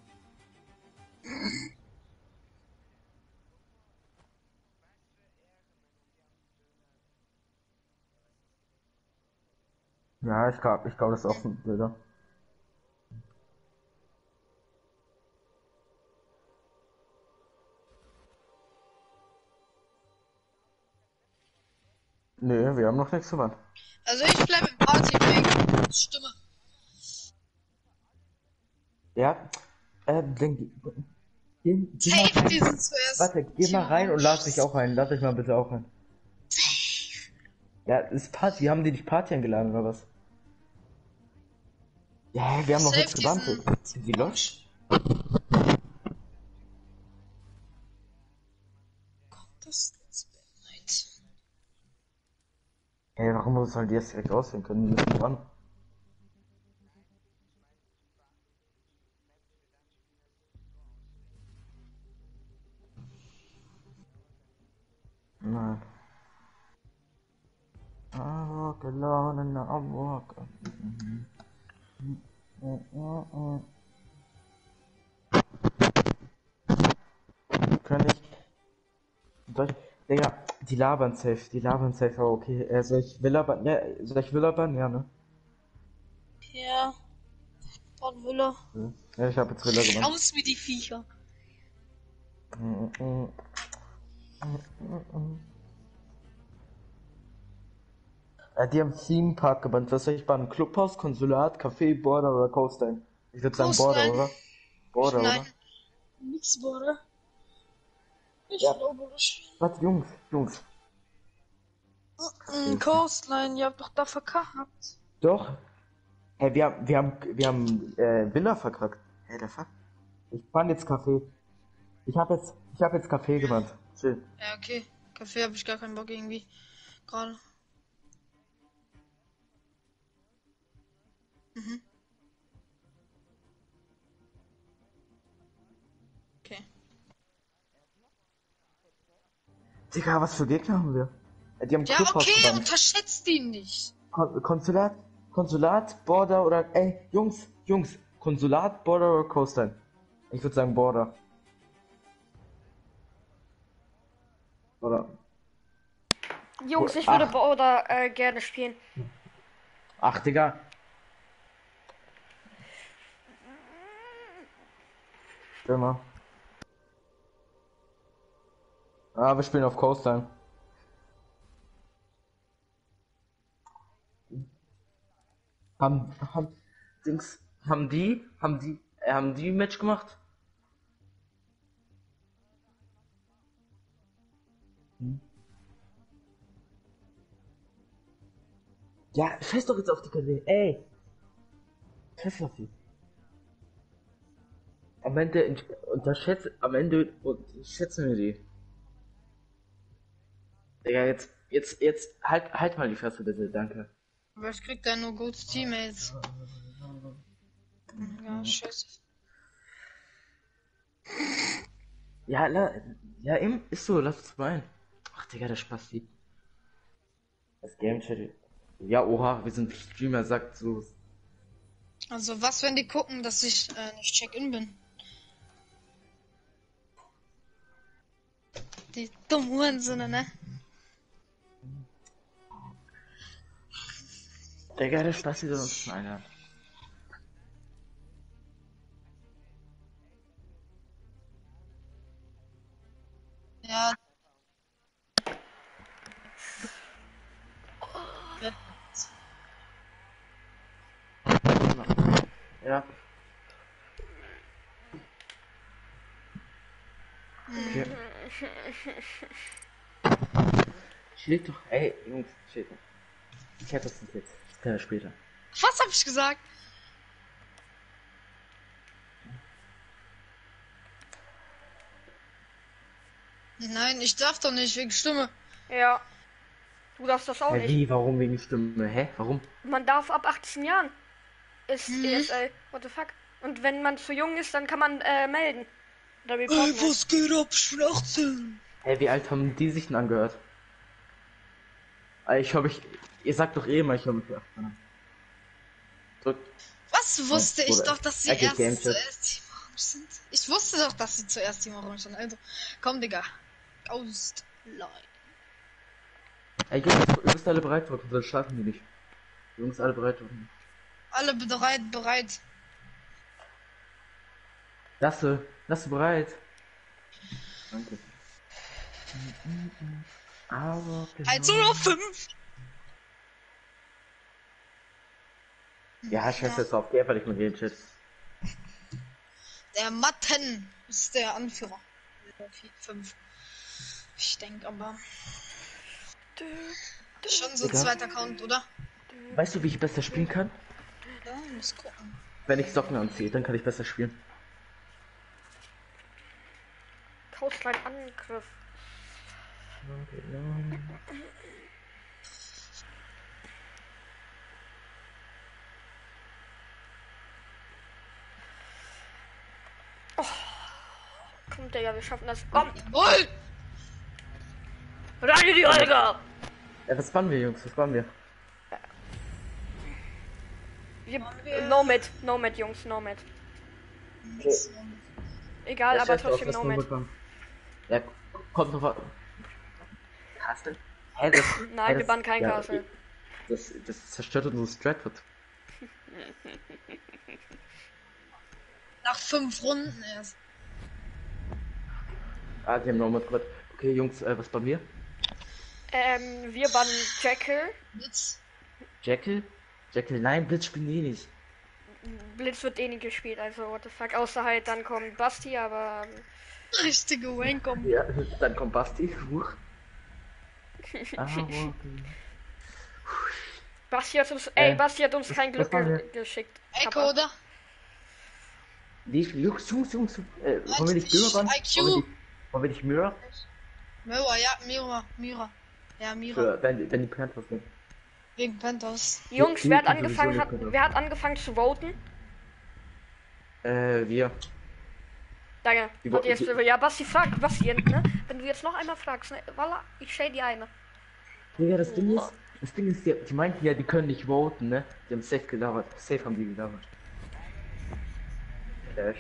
Ja, ich glaube, ich glaube, das ist auch ein Bilder. Nee, wir haben noch nichts gemacht. Also ich bleibe im Party-Make. Stimme. Ja, äh, dann geh, geh, geh mal Safe, die rein. sind zuerst. Warte, geh mal rein und lad mich auch ein. Lad dich mal bitte auch ein. Safe. Ja, ist Party. Haben die dich Party eingeladen oder was? Ja, wir haben noch Safe, nichts gebannt. diesen- Sind die los? Das ist Night. Hey, warum sollen die jetzt direkt aussehen können? Die müssen ran. Nein. I walk alone and I'm walking. Kann ich. Soll ich. Digga, die labern safe, die labern safe, aber okay. Äh, soll ich Willabern? Ja, soll ich Willabern? Ja, ne? Ja. Bad Wille. Ja, ich habe jetzt Villa gemacht. Aus wie die Viecher. Äh, die haben Theme Park gebannt. Was soll ich bauen? Clubhaus, Konsulat, Café, Border oder Coastline? Ich würde sagen Border, Coastline. oder? Border, Nein. oder? Nix, Bruder. Ich Ja. glaube nicht. Was, Jungs, Jungs. Mm, Coastline, ihr habt doch da verkackt. Doch. Hey, wir haben, wir haben, wir haben äh, Villa verkackt. Hey, der Fuck. Ich fand jetzt Kaffee. Ich habe jetzt, ich habe jetzt Kaffee gemacht. Chill. Ja, okay. Kaffee habe ich gar keinen Bock irgendwie. Gerade. Mhm. Okay. Digga, was für Gegner haben wir? Äh, Die haben Ja, Clubhaus okay, gebannt. unterschätzt ihn nicht. Kon Konsulat, Konsulat, Border oder, ey, Jungs, Jungs, Konsulat, Border oder Coastline? Ich würde sagen Border. Oder, Jungs, ich Ach. würde Border äh, gerne spielen. ach, Digga. Chill mal. Ah, wir spielen auf Coastline. Haben, haben, Dings, haben die, haben die, äh, haben die ein Match gemacht? Hm. Ja, scheiß doch jetzt auf die Kanäle, ey. Scheiß auf die. Am Ende ent- unterschätzt, am Ende unterschätzen wir die. Digga, jetzt, jetzt, jetzt, halt, halt mal die Fresse bitte, danke. Aber ich krieg da nur gute Teammates. Ja, scheiße. Ja, la, ja, eben, ist so, lass es rein. Ach, Digga, der Spasti. Das Game Chat. Ja, oha, wir sind Streamer, sagt so. Also, was, wenn die gucken, dass ich äh, nicht Check-in bin? Die dummen Hurensinne, ne? Digga, der Spasti soll uns einladen. Ja. Ja. Okay. Chill doch, ey, Jungs, chill doch. Ich hätte das nicht jetzt. Das kann ja später. Was hab ich gesagt? Nein, ich darf doch nicht wegen Stimme. Ja. Du darfst das auch Hä, nicht. wie? Warum wegen Stimme? Hä? Warum? Man darf ab achtzehn Jahren. Ist Mhm. E S L. What the fuck? Und wenn man zu jung ist, dann kann man äh, melden. Oder reporten. Ey, was geht ab, Schnachzeln? Hä, wie alt haben die sich denn angehört? Ah, Ich hab ich. Ihr sagt doch eh immer, ich höre mich für achtzehn an. Drückt. Was wusste ich Oder- doch, dass sie Er geht erst Game Chat. zuerst Team Orange sind? Ich wusste doch, dass sie zuerst Team Orange sind. Also, komm, Digga. Ghost Line. Ey, Jungs, ihr müsst alle bereit drücken, sonst schaffen die nicht. Jungs, alle bereit drücken. Alle bereit, bereit. Lasse, Lasse bereit. Danke. Aber genau. eins oder fünf? Ja, scheiß jetzt auf, geh einfach nicht mit den Chat. Der Matten ist der Anführer. fünf. Ich denke aber. Schon so ein Digga. zweiter Count, oder? Weißt du, wie ich besser spielen kann? Ja, muss gucken. Wenn ich Socken anziehe, dann kann ich besser spielen. Coastline Angriff. Kommt der ja, wir schaffen das. Komm, Jawohl! rein in die Olga! Ja, was bannen wir, Jungs? Was bannen wir? Wir, no mit, no mit, Jungs, no mit. Nix. Egal, Ja, aber scheiß drauf, trotzdem lass no nur mit. bekommen. Ja, kommt noch was. Castle? Hä, das, Nein, hä, wir das- bannen kein ja, Castle. Das, das zerstört unsere Stratford. Nach fünf Runden erst. Ah, die haben noch mal gehört. Okay, Jungs, äh, was bannen wir? Ähm, wir bannen Jekyll. Blitz. Jekyll? Jekyll, nein, Blitz spielen die nicht. Blitz wird eh nicht gespielt, also what the fuck. Außer halt, dann kommt Basti, aber. ähm, Richtige Wayne-Kombi. Ja, dann kommt Basti. Huch. Ah, okay. Basti hat uns. Ey, Äh, Basti hat uns was- kein was Glück machen ge wir? geschickt. Echo, Papa. oder? Die Jungs, Jungs, Jungs, äh, wollen wir nicht Mirror bannen? I Q. Wollen wir nicht, wollen wir nicht Mirror? Mira, ja, Mira, Mira. Ja, Mira. Für, wenn, wenn die Panthers nehmen. Wegen Panthers. Jungs, die- wer hat die angefangen, sowieso hat, nicht mehr. wer hat angefangen zu voten? Äh, wir. Danke. Die Warte, wo- jetzt, die- ja, Basti, frag, Basti, ne? Wenn du jetzt noch einmal fragst, ne? Voila, ich stell die eine. Ja, das Ding ist, das Ding ist, die, die meinten ja, die können nicht voten, ne? Die haben safe gelabert. Safe haben die gelabert. Flash.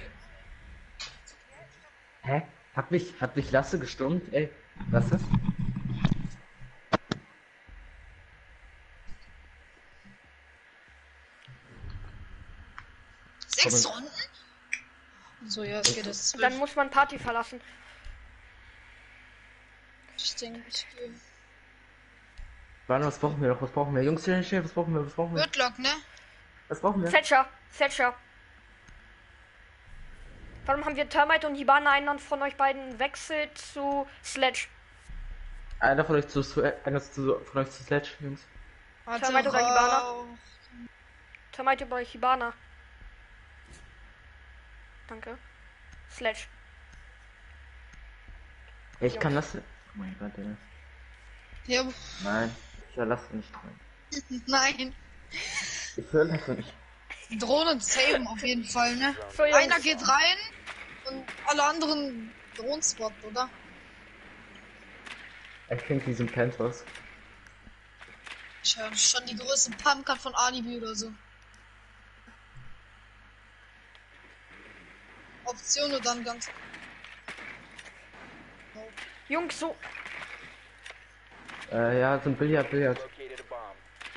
Hä? Hat mich, hat mich Lasse gestummt, ey. Lasse? Sechs Komm. Runden? So, ja, es geht jetzt Dann zwölf. muss man Party verlassen. Ich denke, ich gehe. Warte, was brauchen wir noch? Was brauchen wir? Jungs, schnell, schnell, was brauchen wir? Was brauchen wir? Gridlock, ne? Was brauchen wir? Thatcher, Thatcher. Warum haben wir Termite und Hibana? Einer von euch beiden wechselt zu Sledge. Einer von euch zu, einer zu, von euch zu Sledge, Jungs. Warte, Termite oder Hibana? Rauch. Termite über Hibana. Danke. Sledge. Ja, ich kann Lasse. Oh mein Gott, ey. Ja, Nein, ich höre Lasse nicht rein. nein. Ich höre Lasse nicht. Drohnen saven auf jeden Fall, ne? So, Jungs. Einer geht rein und alle anderen Drohnenspot, oder? Ich denke, die sind Panthers. Ich höre schon die größte Pumpgun von Alibi oder so. Option und dann ganz. Jungs, so. Äh, ja, sind Billard, Billard. Located a bomb.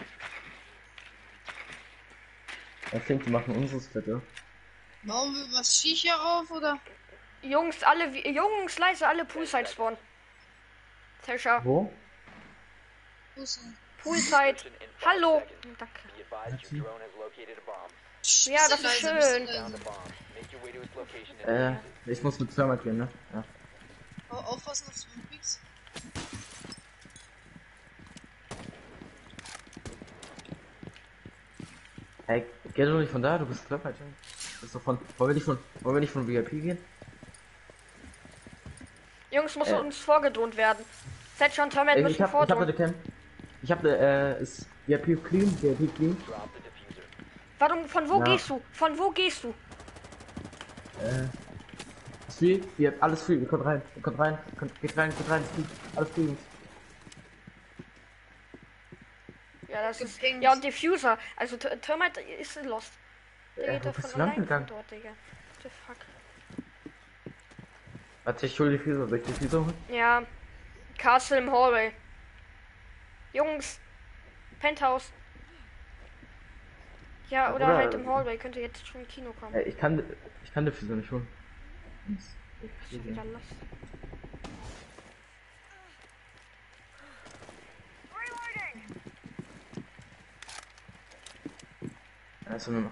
Ich denke, die machen unseres bitte. Bauen wir was Shisha auf, oder? Jungs, alle, Jungs, leise, alle Poolside spawnen. Thatcher, Wo? Wo ist er? Poolside. Insertion in five Hallo. seconds. Danke. Be advised your drone has located a bomb. Ja, das ist Bisschen schön. leise, bisschen Found a leise. bomb. Make your way to its location and Äh, ich muss mit Thermite gehen, ne? Ja. Oh, aufpassen auf Twin Peaks. Hey, geh doch nicht von da, du bist Thermite. Du bist doch von. Wollen wir nicht von. Wollen wir nicht von V I P gehen? Jungs, Jungs, muss Äh. uns vorgedroht werden. Thatcher und Termite Ich, müssen ich hab, ich hab vordrohen. eine Cam. Ich hab eine, äh, ist V I P clean, V I P clean. Drop the diffuser. Warum, von wo Ja. gehst du? Von wo gehst du? Äh, ist free, ihr habt alles free, ihr kommt rein, ihr kommt rein, ihr kommt, geht rein, geht rein, ist free, alles free. Jungs. Ja, das ist. Gepinkt. Ja, und Diffuser. Also Ter- Termite ist lost. Der Äh, geht wo da bist von du lang allein von gegangen? dort, Digga. The fuck. Warte, ich hol die Füße, soll ich die Füße holen? Ja. Castle im Hallway. Jungs. Penthouse. Ja, Ja, oder, oder- halt im Hallway. Könnte jetzt schon im Kino kommen. Äh, ich kann, ich kann die Füße nicht holen. Schon wieder lost. Also nur noch.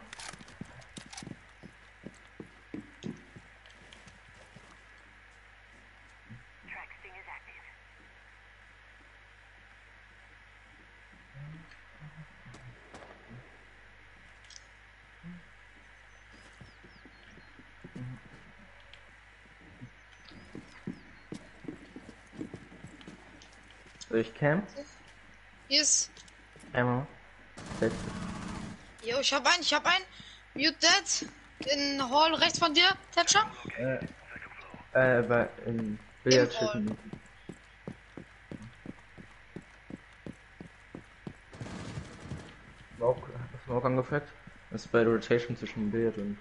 Soll ich Cam? Hier ist. Einmal. Selbst. Jo, ich hab einen, ich hab einen. Mute Dead. In Hall rechts von dir, Thatcher. Äh, äh, bei, in Billardschütten. Smoke, Smoke angefragt. Das ist bei der Rotation zwischen Billard und.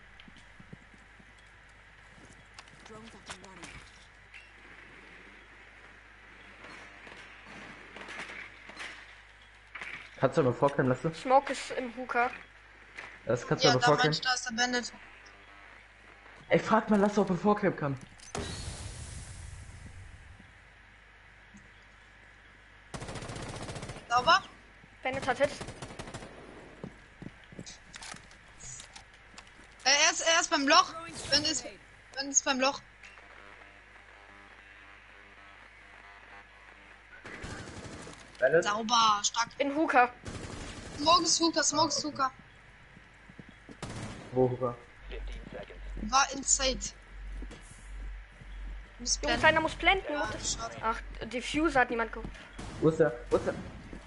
Kannst du mal vorkommen lassen? Smoke ist im Hooker. Das kannst du Ja, mal da vorkommen. meinst du, da ist der Bandit. Ey, frag mal Lasse, ob er vorkommen kann. Sauber. Bennett hat Hits. Äh, er ist, er ist beim Loch. Bandit ist, Bandit ist beim Loch. Bennett? Sauber, stark. In Hooker. Smoke ist Hooker, Smoke ist Hooker. Wo, Huber? fifteen seconds. War inside. Muss Jungs, blenden. einer muss blenden. Ja, Mutter- schade. Ach, Diffuser hat niemand geguckt. Wo ist der? Wo ist der?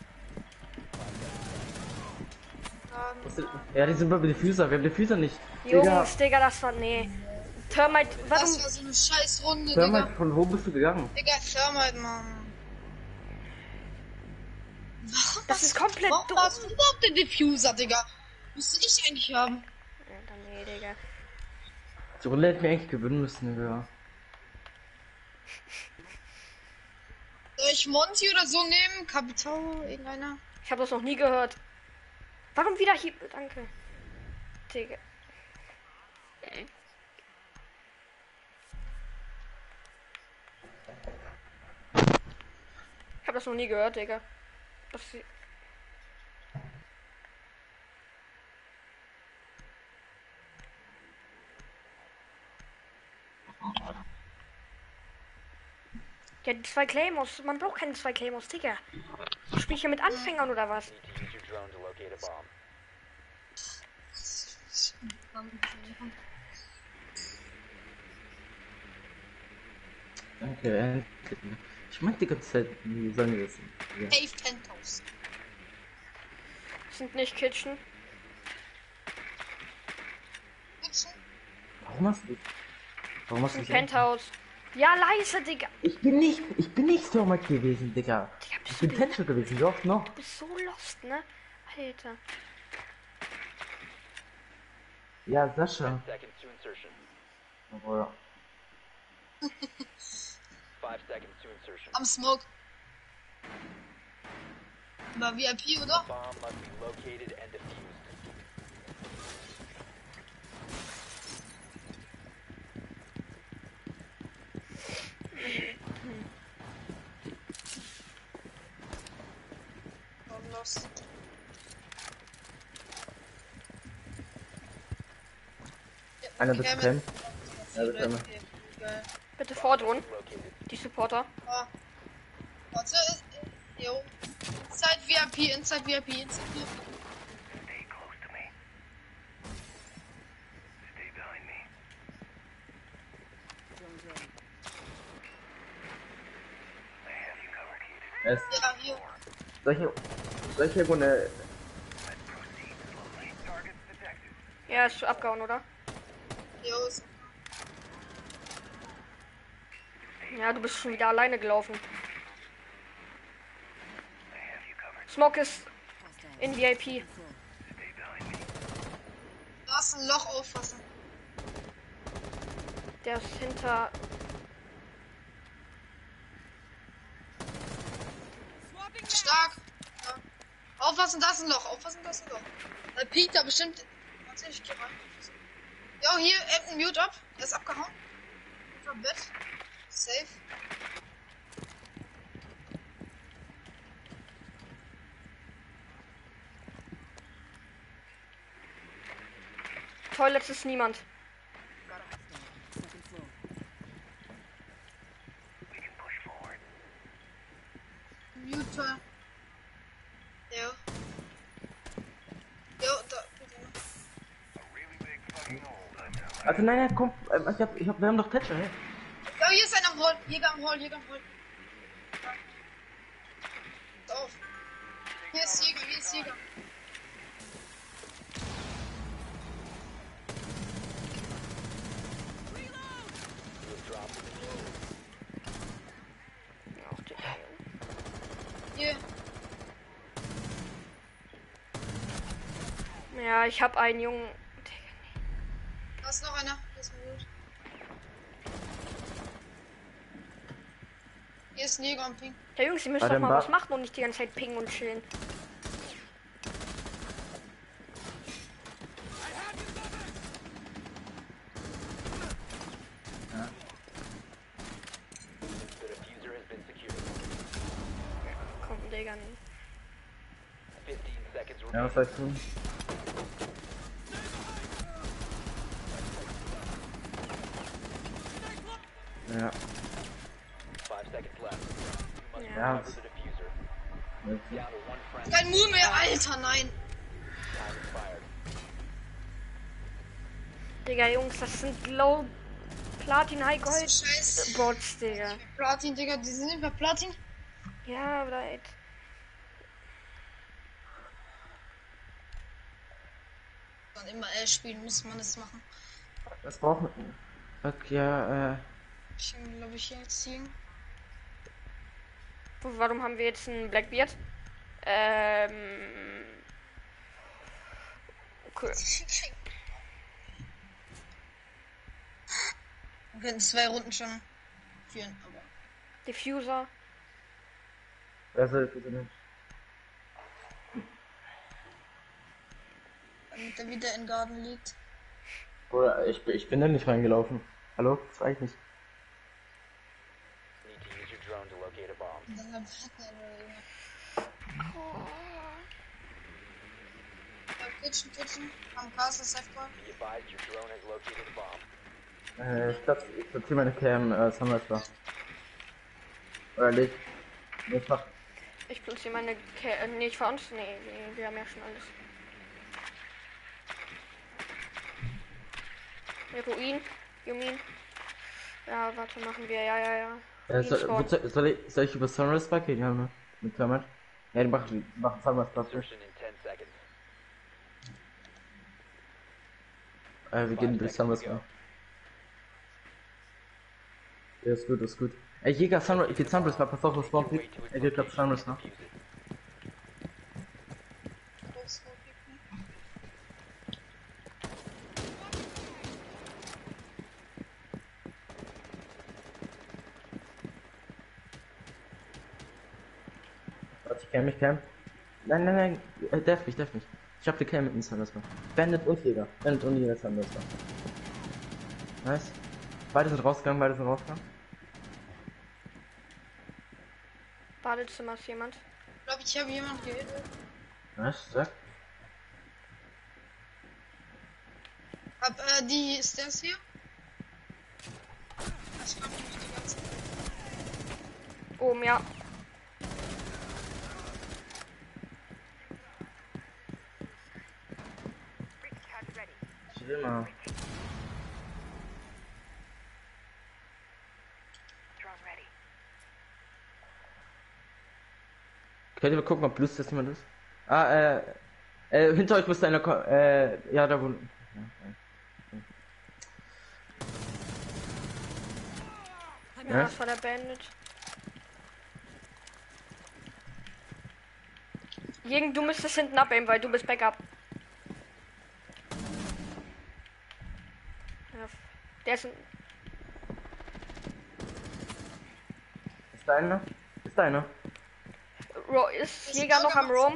Wo ist der? Ja, die sind bei Diffuser, wir haben Diffuser nicht. Jungs, Digga, das war. Nee. Termite. Warum? Das war so eine scheiß Runde, Hör mal, Digga. von wo bist du gegangen? Digga, Thermite, Mann. Warum Das ist komplett Warum dumm. hast du überhaupt den Diffuser, Digga? Müsste ich eigentlich haben. Ja, dann nee, Digga. Die Runde hätten wir eigentlich gewinnen müssen, Digga. Soll ich Monty oder so nehmen? Kapital, irgendeiner? Ich habe das noch nie gehört. Warum wieder hier? Danke. Digga. Ich habe das noch nie gehört, Digga. Das ja, die zwei Claymores. Man braucht keine zwei Claymores, Digga. Spiel ich hier mit Anfängern oder was? Need to use your drone to locate a bomb. Danke, endlich. Ich meinte die ganze Zeit, wie sollen wir das? Ja. Dave Penthouse. Sind nicht Kitchen. Warum hast du. Warum hast du Sind das? Penthouse. Ja, leise, Digga. Ich bin nicht, ich bin nicht Thermite gewesen, Digga. Digga, Ich bist bin du Tension gewesen, wie oft noch? Du bist so lost, ne? Alter. Ja, Sascha. Seconds to insertion. Oh, ja. Five seconds to insertion. Am Smoke. War V I P, oder? Bomb must be located and defused. Oh, lost. Einer bis Cam- Cam. Ja, das einmal. Geil. Bitte vordrohen. Located. Die Supporter. Ah. Warte, äh, jo. Inside V I P, Inside V I P, Inside V I P. Es, Ja, hier. soll ich, soll ich irgendwo eine. Ja, ist abgehauen, oder? Jo, ist Ja, du bist schon wieder alleine gelaufen. Smoke ist in V I P. Da ist ein Loch auffassen. Der ist hinter. Stark. Ja. Aufpassen, da ist ein Loch. Aufpassen, da ist ein Loch. Da piekt er bestimmt. Warte, ich geh rein. Jo, hier, Emden Mute ab. Er ist abgehauen. Unter Bett. Safe. Toilets ist niemand. Mute. Jo. Jo, da. Also nein, nein, komm, ähm, ich hab, ich hab, wir haben doch Thatcher, hey. Jo, hier ist einer am Hall. Jäger am Hall, Jäger am Hall. Pass auf. Hier ist Jäger, hier ist Jäger. Ach, die- Hier. Ja, ich hab einen Jungen. Da ist noch einer. Hier ist Mute. Hier ist ein Jäger am Ping. Der Jungs, ihr müsst Warte, doch mal Ba- was machen und nicht die ganze Zeit pingen und chillen. The diffuser has been secured. Komm, Digga. fifteen seconds Ja, remaining. was sagst du? Ja. Five seconds left. You must Ja. recover the diffuser. Down to one friend. Kein Moon mehr, Alter, nein. Time expired. Digga, Jungs, das sind Low Platin High Das Gold ist scheiße. Bots, Digga. Platin, Digga, die sind nicht mehr Platin. Ja, right. Dann immer L spielen, muss man das machen. Was brauchen wir? Fuck, ja, äh. Ich glaube ich hier jetzt ziehen. Warum haben wir jetzt einen Blackbeard? Ähm. Okay. Wir können zwei Runden schon führen, aber. Diffuser. Also, bitte nicht. Damit er wieder in Garden liegt. Oder ich, ich bin da nicht reingelaufen. Hallo? Das reicht nicht. Need to use your drone to locate a bomb. Und dann hat er nur. Kitchen, Kitchen. Am Castle Safebar. Be advised your drone has located a bomb. Äh, ich platz, ich platziere meine Cam, äh, Sunrise da. Oder nicht? Ich mach. Ich platziere meine. Ke äh, nee, ich fahr uns. Nee, nee, wir haben ja schon alles. Ja, Ruin. Jumin. Ja, warte, machen wir. Ja, ja, ja. Äh, Ruin soll, spawn. soll, soll, ich, soll ich über Sunrise gehen? Ja, ne? Mit Clement? Ja, die machen, die machen Sunrise Platz. Insertion in ten seconds. Äh, wir gehen durch Sunrise rein. Ja, ist gut, ist gut. Ey, Jäger, Sunrise, ich geh Sunrise, mal, pass auf, was Spawn Way to Er geht Platz Sunrise, ne? defuse it. Warte, ich cam, ich cam. Nein, nein, nein, äh, darf mich, darf mich. Ich hab die Cam mit dem Sunrise mal. Bandit und Jäger. Bandit und Jäger Sunrise mal. Nice. Beide sind rausgegangen, beide sind rausgegangen. Badezimmer ist jemand. Ich glaube, ich habe jemanden gehört. Nice, sag. Hab, äh, die, ist das hier? Ich kann nicht die ganze Zeit. Oben, ja. Chill mal. Könnt ihr mal gucken, ob Plus das jemand ist? Ah, äh, äh, hinter euch müsste einer kommen. Äh, ja, da wo. Ja, Ja, ja. das war der Bandit. Jürgen, du müsstest hinten abaimen, weil du bist Backup. Ja, der ist ein... Ist da einer? Ist da einer? Ro ist Jäger noch am Roam?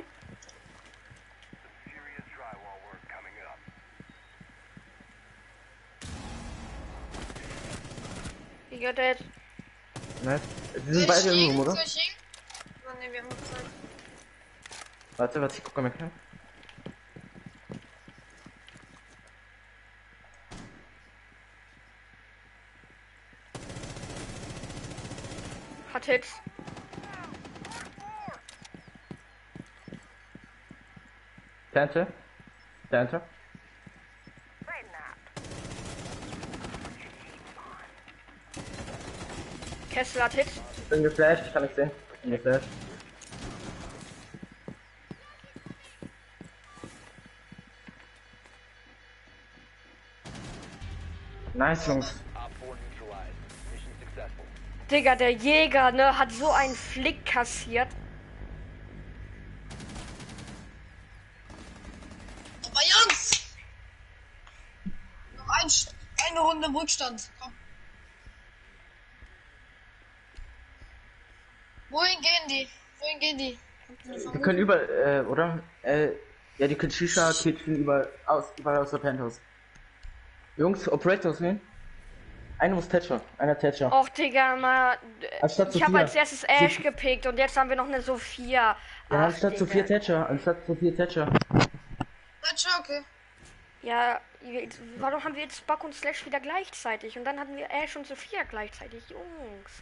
Jäger dead. Nice. Die sind beide im Room, oder? Soll ich hingen? Oh, nee, wir haben noch Zeit. Warte, warte, ich gucke mal. Hat Hits. Tante? Tante? Kessel hat Hits. Bin geflasht, ich kann nicht sehen. Bin geflasht. Nice, Jungs. Op four neutralized. Mission successful. Digga, der Jäger, ne, hat so einen Flick kassiert. Aber Jungs! Noch ein, Sch- eine Runde im Rückstand. Komm. Wohin gehen die? Wohin gehen die? Habt ihr eine Die Vermutung? können überall, äh, oder? Äh, ja, die können Shisha, Kitchen, überall aus, überall aus der Penthouse. Jungs, Operators nehmen. Einer muss Thatcher, einer Thatcher. Och, Digga, mal. Anstatt Ich habe Sophia. als erstes Ash gepickt und jetzt haben wir noch eine Sophia. Ja, Ach, anstatt Digga. Sophia Thatcher, anstatt Sophia Thatcher. That's schon okay. Ja, jetzt- warum haben wir jetzt Buck und Slash wieder gleichzeitig? Und dann hatten wir Ash und Sophia gleichzeitig. Jungs.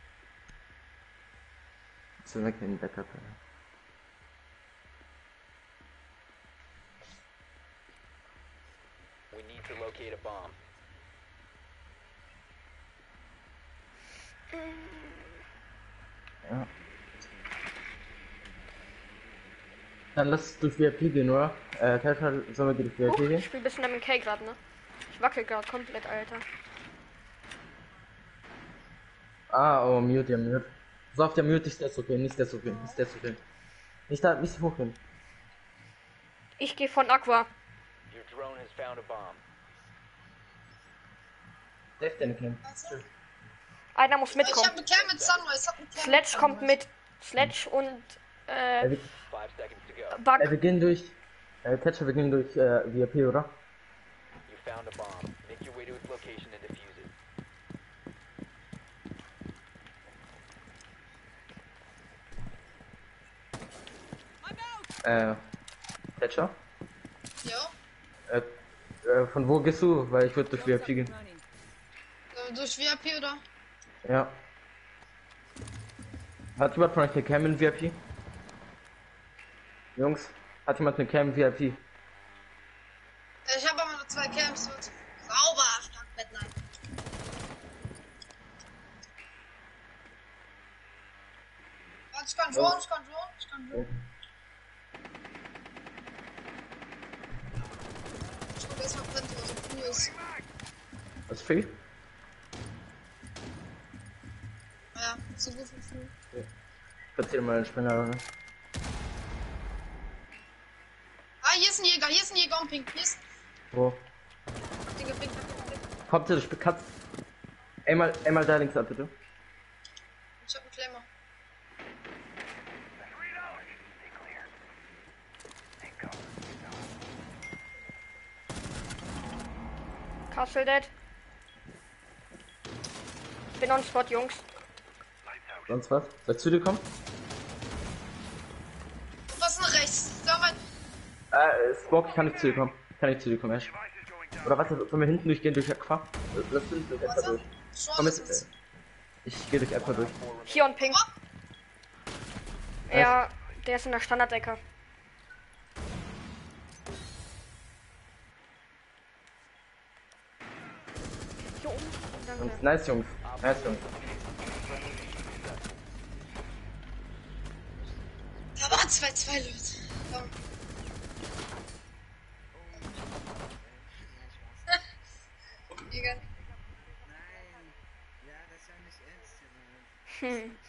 So, wir kennen Backup. We need to locate a bomb. Ja. Dann lass es durch V I P gehen, oder? Äh, Thatcher, sollen wir durch V I Huch, P ich gehen? spiel ein bisschen M K gerade, ne? Ich wackel gerade komplett, Alter. Ah, oh, mute, ja, mute. So, auf der Mute ist das okay, nicht das okay, nicht das okay. Nicht da, nicht hoch hin. Ich gehe von Aqua. Your drone has found a bomb. Der ist deine Cam. Einer muss Ich mitkommen. hab eine Cam mit Sunrise. Hab eine Cam Sledge mit kommt Sunrise. mit. Sledge und Äh, äh, wir, Five seconds to go. Bug. äh, wir gehen durch. Äh, Thatcher, wir gehen durch äh, V I P, oder? You found a bomb. Make your way to its location and defuse it. Äh, Thatcher? Ja. Äh, äh, von wo gehst du? Weil ich würde durch V I P gehen. Äh, durch V I P oder? Ja. Hat jemand von euch eine Cam in V I P? Jungs, hat jemand eine Cam in V I P? Äh, Ich habe aber nur zwei Camps. Wird sauber. Stark Bett, nein. Warte, ich kann drohen, ich kann drohen, ich kann drohen. Ich guck erstmal Brent, was so cool ist. Was ist free? Ja, so gut wie früh. Erzähl mal den Springer, oder? Ah, hier ist ein Jäger, hier ist ein Jäger und Pink. Hier ist Wo? ein Digga, Pink, Pink, Pink. Kommt ihr, kannst. Einmal, einmal da links ab, bitte. Ich hab einen Claimer. Castle dead. Bin on spot, Jungs. Sonst was? Soll ich zu dir kommen? Was ist denn rechts? Da mein. Äh, Smoke, ich kann nicht zu dir kommen. Ich kann nicht zu dir kommen, Ash. Oder was, sollen wir hinten durchgehen durch Aqua? Lass uns durch Aqua durch. Komm Schon jetzt. Äh, ich gehe durch Aqua durch. Hier und Pink. Ja, der ist in der Standardecke. Jo, danke. Und nice, Jungs. Nice, Jungs. zwei Leute. Komm. Digga. Nein. Ja, das ist ja nicht ernst gemeint. Hm.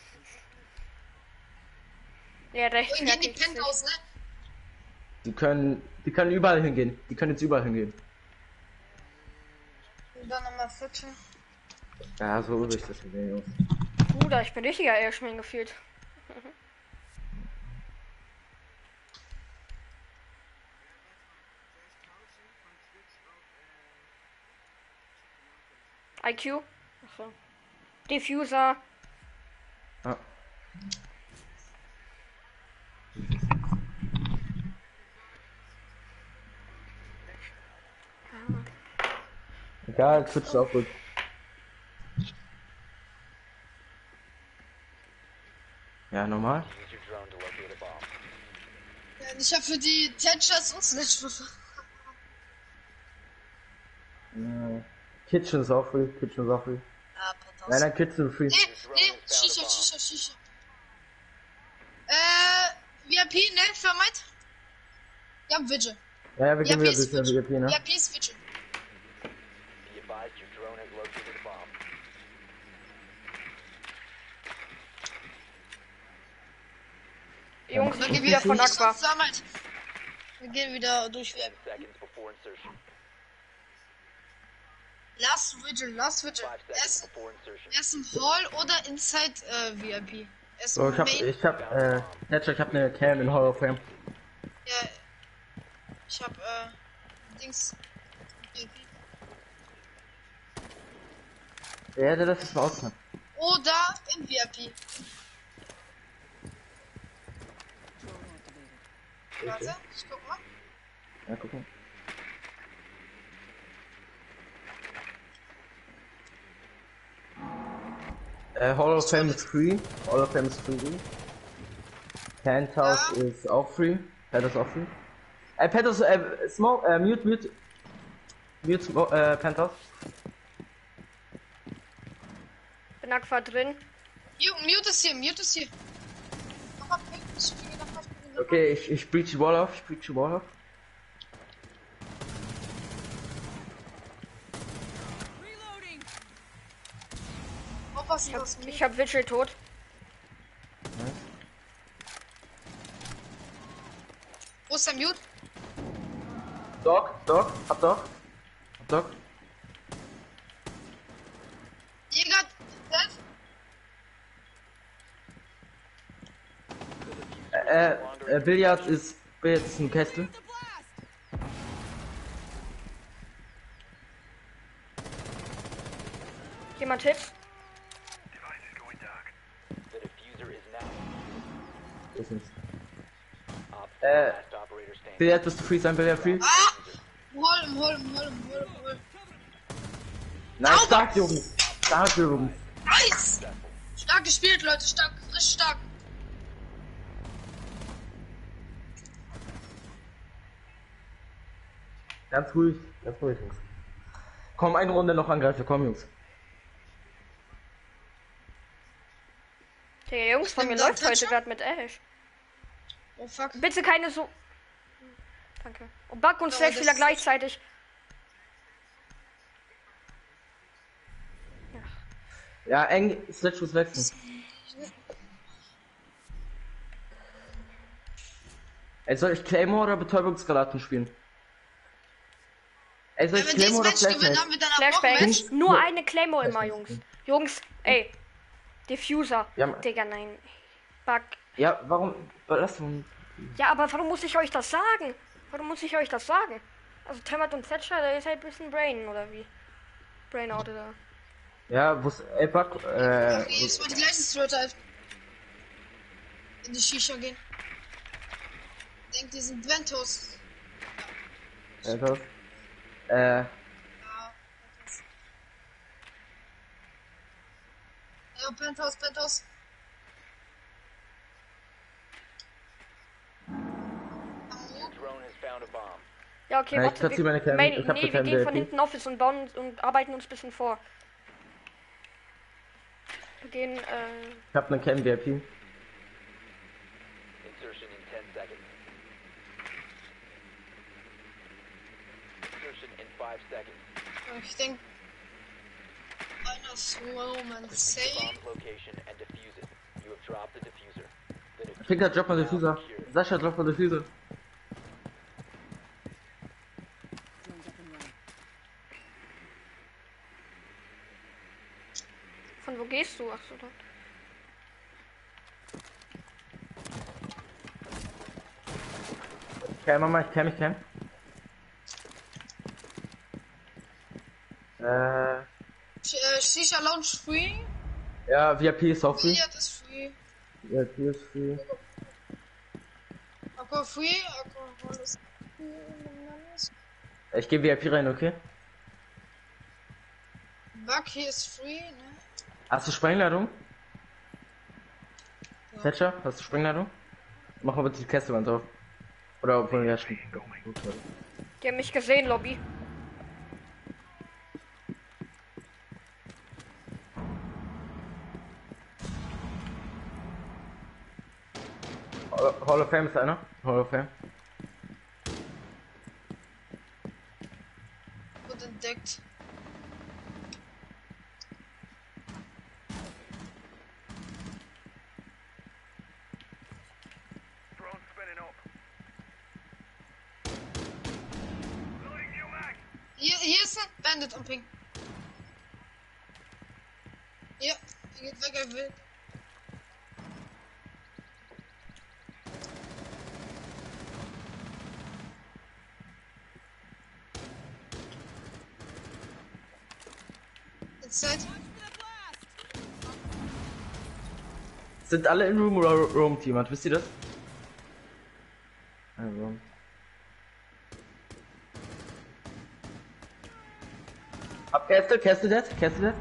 Ja, recht. Wohin gehen die Penthouse, ne? Die können, die können überall hingehen. Die können jetzt überall hingehen. Und dann nochmal switchen. Ja, so will ich das gesehen, Jungs. Bruder, ich bin richtiger Airschmin gefühlt. I Q. Achso. Diffuser. Ah. Egal, Twitch ist auch gut. Ja, normal. Use your drone to locate a bomb. Ja, ich hab für die Tetchers und Sledgewaffen. Äh, Kitchen ist auch free, Kitchen ist auch free. Ah, Penthouse. Nein, nein, Kitchen ist free. Nee, nee, Shisha, Shisha, Shisha. Äh, V I P, ne? Vermeid. Ja, Vigil. Ja, ja, wir gehen V I P wieder ist durch Vigil. den V I P, ne? V I P ist Vigil. Be advised your drone has located a bomb. Jungs, Und dann ich gehen bin wieder von Aqua. Vermeid. Wir gehen wieder durch V I P. Seconds before insertion. Last Vigil, Last Vigil. Five seconds Erst, before insertion. erst im Hall oder inside äh, V I P. Erst So, im ich hab, Main. ich hab, äh, Netcher, ich hab eine Cam in Hall of Fame. Ja, ich hab, äh, Dings. V I P. Ja, der lässt es mal ausmachen. Oder in V I P. Warte, ich guck mal. Ja, guck mal. Äh, Hall of Fame ist free. Hall of Fame ist free. Penthouse Ja. ist auch free. Penthouse ist auch free. Äh, Penthouse, äh, Smoke, äh, mute, mute. Mute, Smoke, äh, Penthouse. Bin Aqua drin. Ju, Mute ist hier, Mute ist hier. Mach mal Pink, ich spiele nach was. Okay, ich, ich breach die Wall auf, ich breach die Wall auf. Aufpassen, Ich hab, das Mute. ich hab Vigil tot. Wo ist der Mute? Dog, Dog, hab Dog. Hab Dog. Jäger, Death. Äh, äh, Billard ist, Billard ist ein Kessel. Jemand hit. The diffuser is now Ist nicht. op Äh, last operator standing. Billard, bist du free sein, Billard free? Ah! Im Hall, im Hall, im Hall, im Hall, im Hall. Nein, stark, Jungs. Stark, Jungs. Nice! Stark gespielt, Leute, stark, frisch stark. Ganz ruhig, ganz ruhig, Jungs. Komm, eine Runde noch angreifen, komm, Jungs. Der Jungs von mir denn da, läuft heute Toucher? gerade mit Ash. Oh fuck. Bitte keine so. Danke. Und Bug und Ja, Slash das- wieder gleichzeitig. Ja, eng, Sledge muss wechseln. Ey, soll ich Claymore oder Betäubungsgranaten spielen? Ey, soll Wenn ich wir dieses Claymore oder Match gewinnen, Flashlight? haben wir danach noch ein Flashbang. Match. Nur eine Claymore immer, Flashbang. Jungs. Jungs, ey. Diffuser. Ja, ma- Digga, nein. Bug. Ja, warum? Lass uns. Ja, aber warum muss ich euch das sagen? Warum muss ich euch das sagen? Also Temmet und Thatcher, der ist halt ein bisschen Brain, oder wie? Brainout oder? Ja, wo's. Ey, Buck, äh. Okay, es war die gleiche Stereotype. In die Shisha gehen. Denkt, die sind Ventos. Wo, äh, das? Äh. Ja, Ventos. Ja, Penthouse, Penthouse. Your drone has found a bomb. Ja, okay, Ja, ich warte. platziere meine Cam. Main, Ich hab nee, eine wir Cam gehen von V I P. hinten Office und bauen uns und arbeiten uns ein bisschen vor. Wir gehen, äh. Ich hab ne Cam V I P. Insertion in ten seconds. insertion in five seconds. Ich denke, einer ist Roman The safe. bomb's location and defuse it. You have dropped the diffuser. The diffuser Ficker, drop mal is now Diffuser. secured. Sascha, drop mal Diffuser. Von wo gehst du? Achso, dort. Okay, Mama, ich kenn mich kenn. Äh, Äh, Shisha Lounge free. ja, V I P ist auch free. Billard ist free. V I P ist free. Aqua free. Alkohol ist free. Ich geh V I P rein, okay? Bucky ist free, ne? Hast du Sprengladung? Ja. Thatcher, hast du Sprengladung? Mach mal bitte die Kästewand drauf. Oder obwohl, ja, stimmt. Die haben mich gesehen, Lobby. Hall Hall of Fame ist einer. Hall of Fame. Gut entdeckt. Hier, hier ist ein Bandit am Ping. Ja, der geht weg, er will. Jetzt seid. Sind alle in Room oder Room Team? Wisst ihr das? Ja, Room. Ab Castle, Castle Dead, Castle Dead.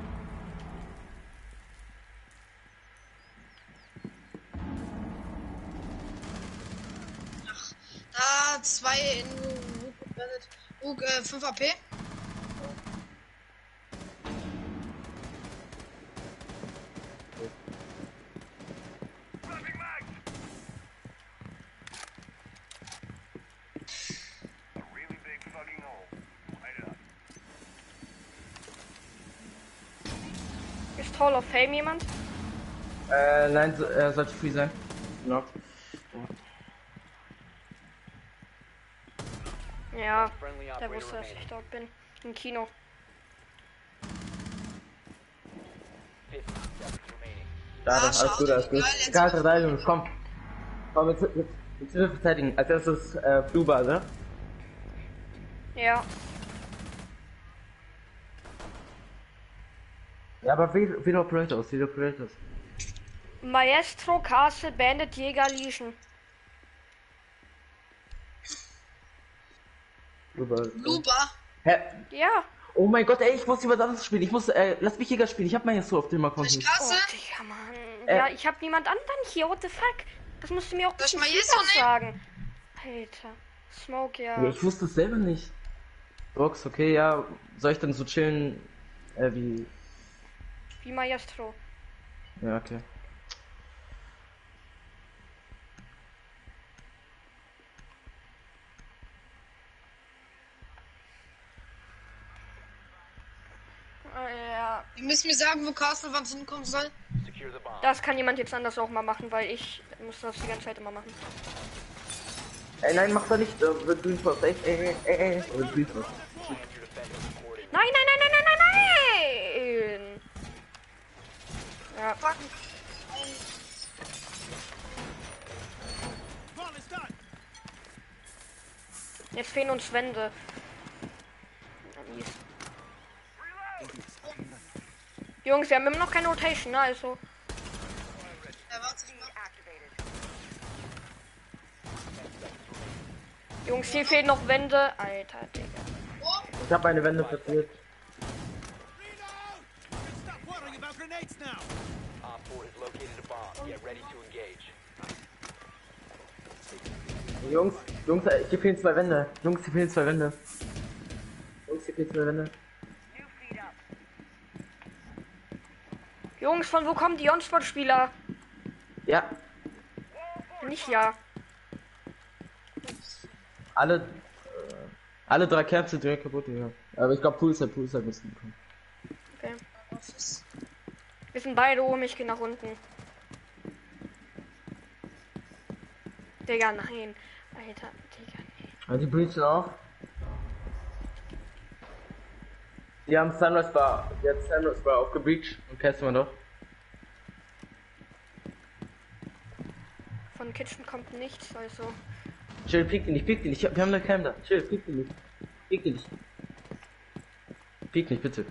Da zwei in Rook Bandit. Rook äh, fünf A P. Ist Hall of Fame jemand? Äh, nein, so, er sollte free sein. Genau. Ja, Friendly der operator wusste, dass remaining. ich dort bin. Im Kino. fifty seconds remaining. Schade, Ah, alles schade. gut, alles gut. Egal, jetzt- Egal, Verteidigung, komm. Komm, jetzt, jetzt, jetzt wir verteidigen. Als erstes, äh, Blue Bar, ne? Ja. Ja, aber wie, wie der Operators, wie der Operators. Maestro, Castle, Bandit, Jäger, Legion. Blue Bar. Luba. Hä? Ja. Oh mein Gott, ey, ich muss über das spielen. Ich muss, äh, lass mich Jäger spielen. Ich hab meinen so auf dem Account Soll ich nicht. Oh, Kasse? Digga, Mann. Äh. Ja, ich hab niemand anderen hier. What the fuck? Das musst du mir auch Soll ich ein mal bisschen Jesu früher nehmen? sagen. Alter. Smoke, ja. Ja, ich wusste es selber nicht. Box, okay, ja. Soll ich dann so chillen, äh, wie... Wie Maestro. Ja, okay. Äh, ja. Ihr müsst mir sagen, wo Castle wann hinkommen soll. Secure the bomb. Das kann jemand jetzt anders auch mal machen, weil ich muss das die ganze Zeit immer machen. Ey, nein, mach da nicht, äh, wird Green Force, ey, ey, ey, ey, ey. Oder Green Force. Find your defenders accordingly. Nein, nein, nein, nein, nein, nein, nein! Ja, Fuck. jetzt fehlen uns Wände. Mies. Jungs, wir haben immer noch keine Rotation, ne? Also. Ja, warte mal. Jungs, hier fehlen noch Wände. Alter, Digga. Oh, Ich hab eine Wende platziert. Op four has located a bomb. Get ready to engage. Jungs, Jungs, äh, hier fehlen zwei Wände. Jungs, hier fehlen zwei Wände. Jungs, hier fehlen zwei Wände. Jungs, von wo kommen die On-Spot-Spieler? Ja, Nicht ja. alle. Äh, Alle drei Camps sind direkt kaputt, ja. Aber ich glaube, Poolside, Poolside müssen kommen. Okay. Office. Wir sind beide oben, ich gehe nach unten. Digga, nein. Alter, Digga, nee. Ja, die breachen auch. Die haben Sunrise Bar, jetzt Sunrise Bar aufgebreacht und kennst man doch. Von Kitchen kommt nichts, also. Chill, pick die nicht, pick die nicht. Wir haben eine Cam da. Chill, pick die nicht. Pick die nicht. Pick nicht, bitte.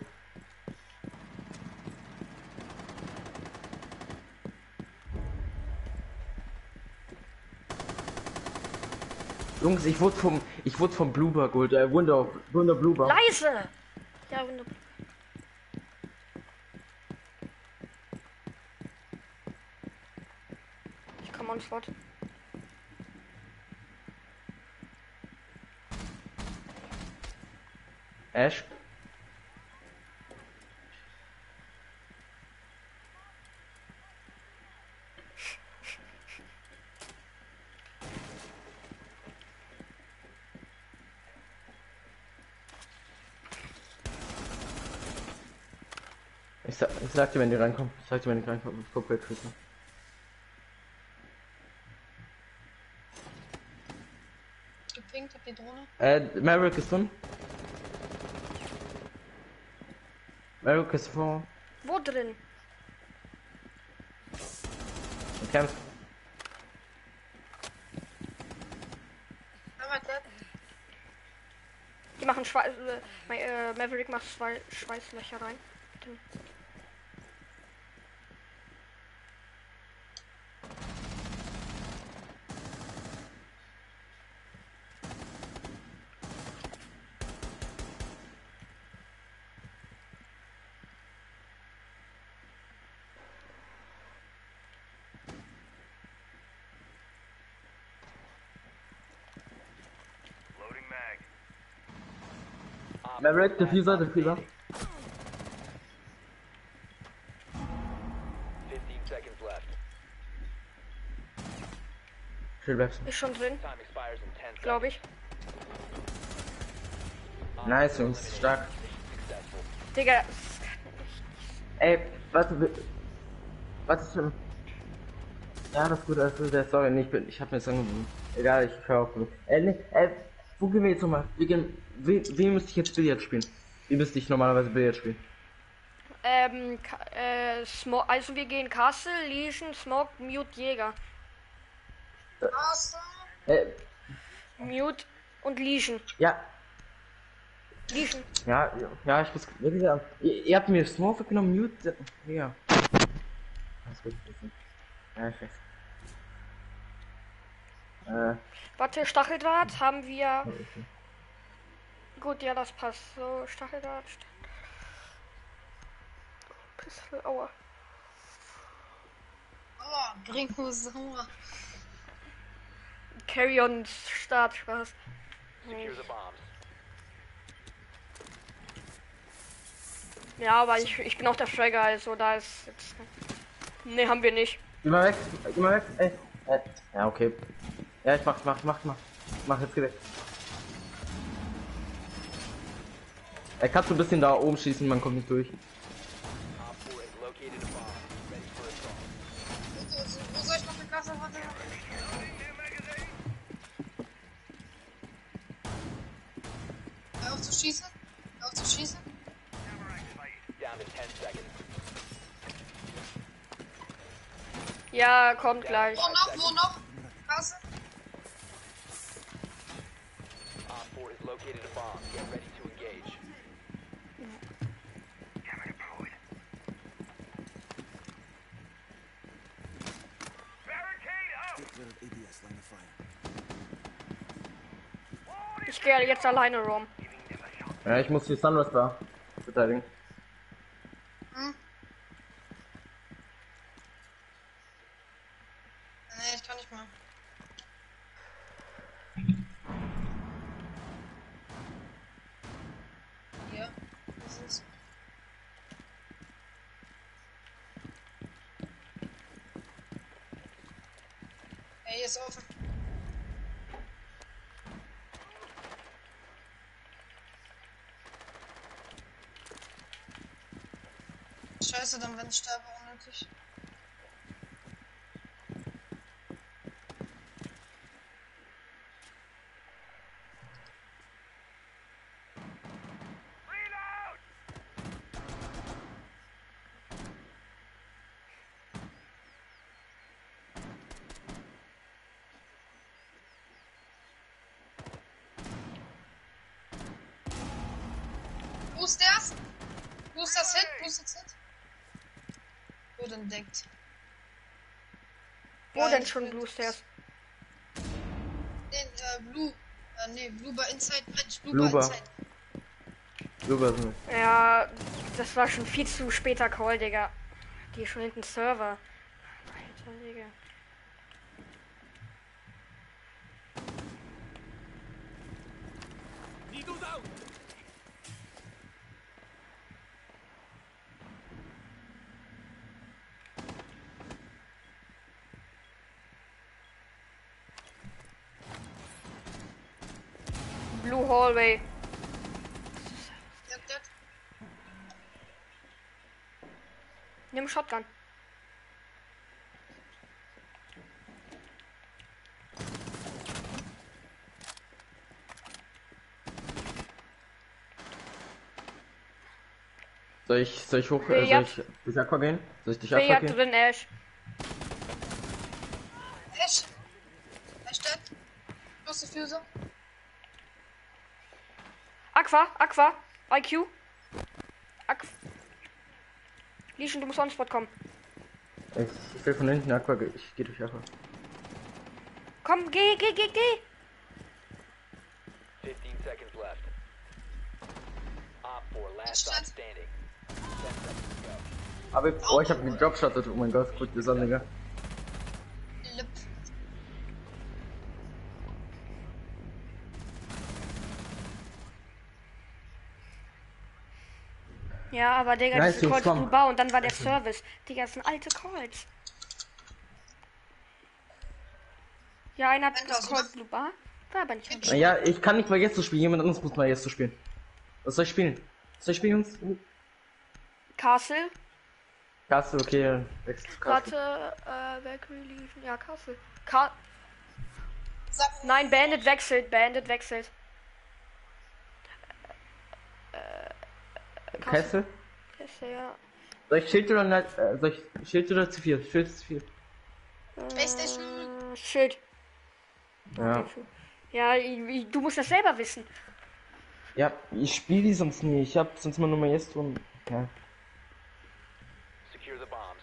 Jungs, ich wurde vom, ich wurde vom Blueber geholt, äh, Wunder, Wunder Blueber. Leise! Ja, wunderbar. Ich komme on Slot. Ash. Ich, sa ich sag dir, wenn die reinkommen. Ich sag dir, wenn die reinkommen. Ich guck weg, Christian. Gepinkt, hab die Drohne. Äh, Maverick ist drin. Maverick ist vor. Wo drin? Im Camp. Aber der. Die machen Schweiß. Äh, mein, äh, Maverick macht zwei Schweißlöcher rein. Bitte. Maverick, Diffuser, Diffuser. fifteen seconds left. Chill, bleibst Ist schon drin, Time expires in ten seconds. glaube ich. du. Nice, Jungs, stark. Successful. Digga. Ey, warte, was ist denn? Ja, das ist gut, alles gut, äh, sorry, nee, ich bin, ich hab mir das angeboten. Egal, ich höre auf. Ey, nee, ey, wo gehen wir jetzt nochmal? Wir gehen, wie, wie müsste ich jetzt Billard spielen? Wie müsste ich normalerweise Billard spielen? Ähm, Ka- äh, Smo also wir gehen Castle, Legion, Smoke, Mute, Jäger. Awesome. Äh, Mute und Legion. ja, Legion. ja, ja, ja, ich muss, wie gesagt, ihr, ihr habt mir Smoke genommen, Mute, ja. Alles gut, ja, ich weiß. Äh, Warte, Stacheldraht haben wir. okay. Gut, ja, das passt. So, Stacheldraht. St Pistol, aua. Oh, Gringo sauer. Carry on Start, Spaß. Secure the bombs. Ja, aber ich, ich bin auch der Fragger, also da ist jetzt. Ne, haben wir nicht. Geh mal weg, geh mal weg, ey. Äh, ja, okay. Ja, ich mach, mach, mach, mach. Mach, jetzt geh weg. Er kann so ein bisschen da oben schießen, man kommt nicht durch. Op four has located a bomb. Ready for assault. Wo, wo soll ich noch eine Klasse? Warte. Hör auf zu schießen. Hör auf zu schießen. Down to ten seconds. Ja, kommt gleich. Wo noch? Wo noch? Klasse. Op four has located a bomb. Get ready to engage. Ich gehe jetzt alleine rum. Ja, ich muss die Sunrise Bar verteidigen. Hm? Nee, ich kann nicht mehr. Hier. Das ist. Ey, hier ist offen. Scheiße, dann wenn ich sterbe unnötig. Wo ist das? Wo ist das Hit? Wo ist das Hit? Wurde entdeckt. Wo Geil, denn ich schon will- Blue Stairs? Den, äh, Blue. Äh, nee, Blue by Inside. Mensch, Blue, Blue by Bar. Inside. Super sind Ja, das war schon viel zu später Call, Digga. Die ist schon hinten Server. Alter, Digga. Blue Hallway. Ja, das. Nimm Shotgun. Soll ich, soll ich hoch, äh, soll Billard. ich durch Aqua gehen? Soll ich durch Bin Aqua ja gehen? drin, Ash. Ash. Ash dead. Plus Diffuser. Aqua, Aqua, I Q. Aqua. Lieschen, du musst on Spot kommen. Ich, ich will von hinten Aqua, ge- ich geh durch Aqua. Komm, geh, geh, geh, geh. fifteen seconds left. Op four, last Shit. stop standing. ten seconds to go. Aber, oh, ich hab den Job startet, oh mein Gott, gut, die Sonne, Digga. Lip. Ja, aber Digga, Nice, diese Jungs, Calls komm. Blue Bar und dann war der Service. Digga, das sind alte Calls. Ja, einer hat das Call Blue Bar. War aber nicht. Naja, ich kann nicht mal jetzt so spielen, jemand anderes muss mal jetzt so spielen. Was soll ich spielen? Was soll ich spielen, Jungs? Castle. Kasse, okay, wechsel zu Kasse. Warte, äh, Valkyrie liefen. Ja, Castle. Ka Sag, Nein, Bandit wechselt, Bandit wechselt. Kessel? Castle, ja. Soll ich Schild oder nicht? Äh, soll ich Schild oder zu viel? Schild zu viel. PlayStation. Äh, Schild. Ja. Ja, i- i- du musst das selber wissen. Ja, ich spiele die sonst nie. Ich hab sonst mal nur Maestro und. Ja. Secure the bombs.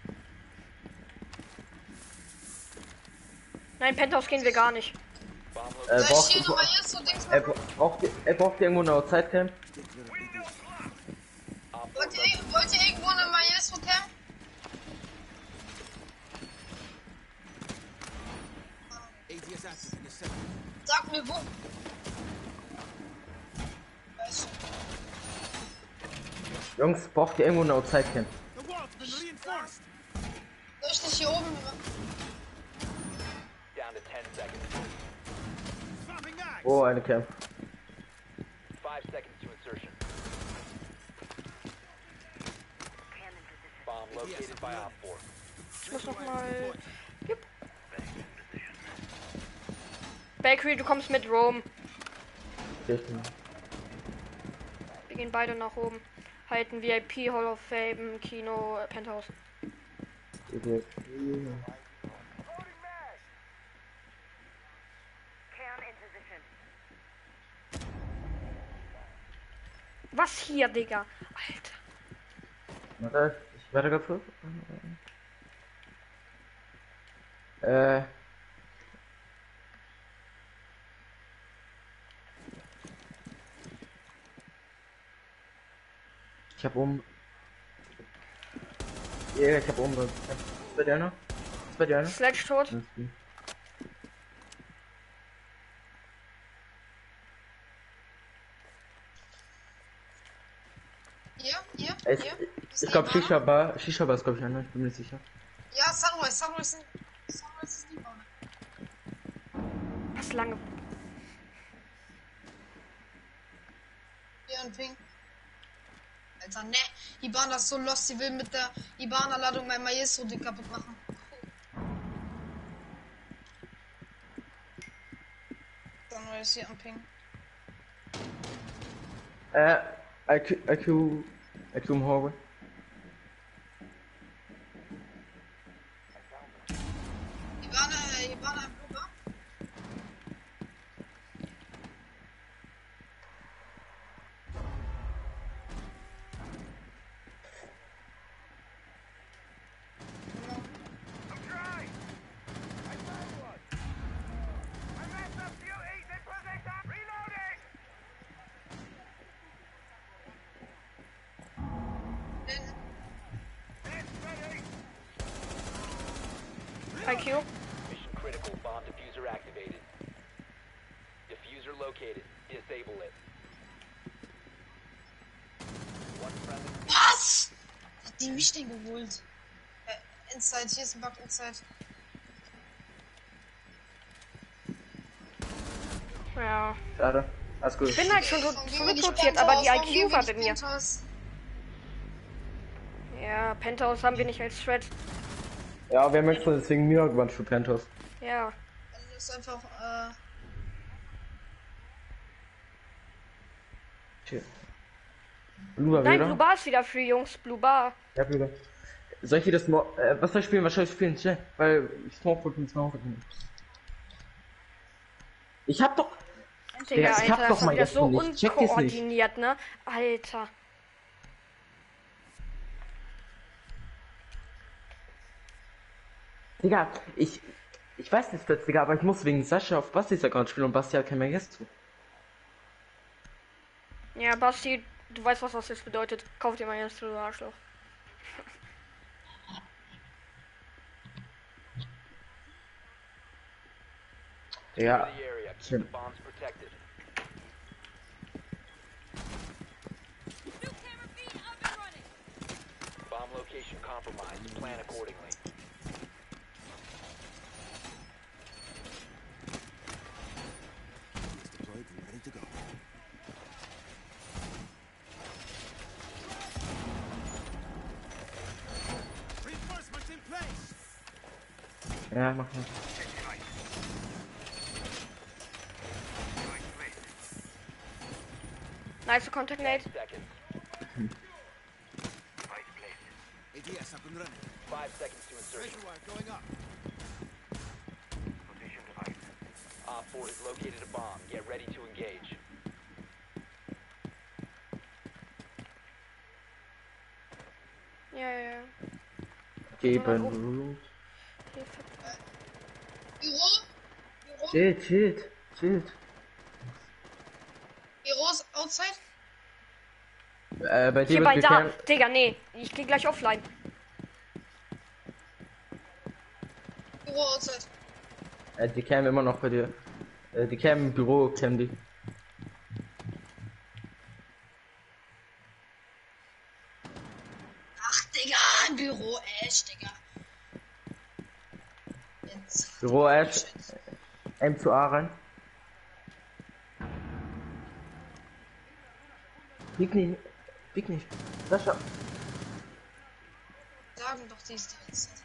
Nein, Penthouse gehen wir gar nicht. Bomb Er Soll ich braucht, hier nochmal hier so Dings er machen? braucht, er braucht irgendwo eine Outside-Cam. Op four Wollt ihr, wollt ihr irgendwo eine Maestro Cam? Sag mir wo. Weißt du, Jungs, braucht ihr irgendwo eine Outside-Cam. soll ich nicht hier oben machen? down to ten seconds. Oh, eine Cam. Five seconds to insertion. Bomb located by Op four. Ich muss noch mal. Jupp. Bakery, du kommst mit Rome. Ich, Wir gehen beide nach oben. Halten V I P, Hall of Fame, Kino, äh, Penthouse. ich, Was hier, Digga? Alter. warte, ich werde ganz kurz. Äh. Ich hab um. Ja, ich hab um. Was ist bei dir noch? Was ist bei dir noch? Sledge tot. Alles gut. Hier, hier, Ich, hier. Ist ich die glaube Bar? Shisha Bar, Shisha Bar ist glaube ich einer, ich bin mir nicht sicher. Ja, Sunrise, Sunrise, sind- Sunrise ist die Bar. Was lange. Hier und Pink. Alter, ne. Ibana ist so lost, sie will mit der Ibana-Ladung mein Maestro-Ding kaputt machen. Dann war es hier am Ping. Äh, I Q, I Q, I Q im Hallway. Ibana, äh, Ibana im Blubber. I Q. Mission critical. Bomb diffuser activated. Diffuser located. Disable it. One friendly. Was? Hat die mich denn geholt? Äh, Inside, hier ist ein Bug Inside. Ja. Schade. Alles gut. Ich bin halt schon so Warum gehen wir nicht zurückrotiert, aber die Penthouse? I Q Warum war gehen wir bei mir. nicht Penthouse? Ja, Penthouse haben wir nicht als Thread. Ja, wir haben extra deswegen Mira gewandt für Penthouse. Ja. Dann ist einfach, äh, Shit. Blue Bar Nein, wieder? Blue Bar ist wieder für Jungs. Blue Bar. Ja, Blue Bar. Soll ich wieder Smoke, äh, was soll ich spielen? Was soll ich spielen? Schnell, weil ich Smoke und Smoke. Ich hab doch, Digga, ich hab Alter, doch das war mal wieder jetzt so nicht. Check es nicht. unkoordiniert, ne? Alter. Digga, ich, ich weiß nicht, Spitz, Digga, aber ich muss wegen Sascha auf Bastis Account spielen und Basti hat kein mehr Guest zu. Ja, Basti, du weißt, was das jetzt bedeutet. Kauf dir mal jetzt, du Arschloch. Ja, The area. Keep Tim. the bombs protected. Bomb location compromised. Plan accordingly. Deployed and ready to go. Reinforcements in place. Ja, mach mal. Nice contact, Nate. Seconds. A D S up and running. Five seconds to insertion. Pressure wire going up. Op four has located a bomb. Get ready to engage. Ja, ja, ja. Geben. Büro? Büro? Chill, chill, chill. Büro ist outside? Äh, bei dir Hier wird bei da. geklärt. Digga, nee. Ich geh gleich offline. Büro outside. Äh, die Cam immer noch bei dir. Äh, die Cam im Büro, Cam die. Ach, Digga, im Büro, echt, Digga. Jetzt. Büro Ash. M zu A rein. Pick nicht. Pick nicht. Sascha. Sagen doch, die ist die Inside.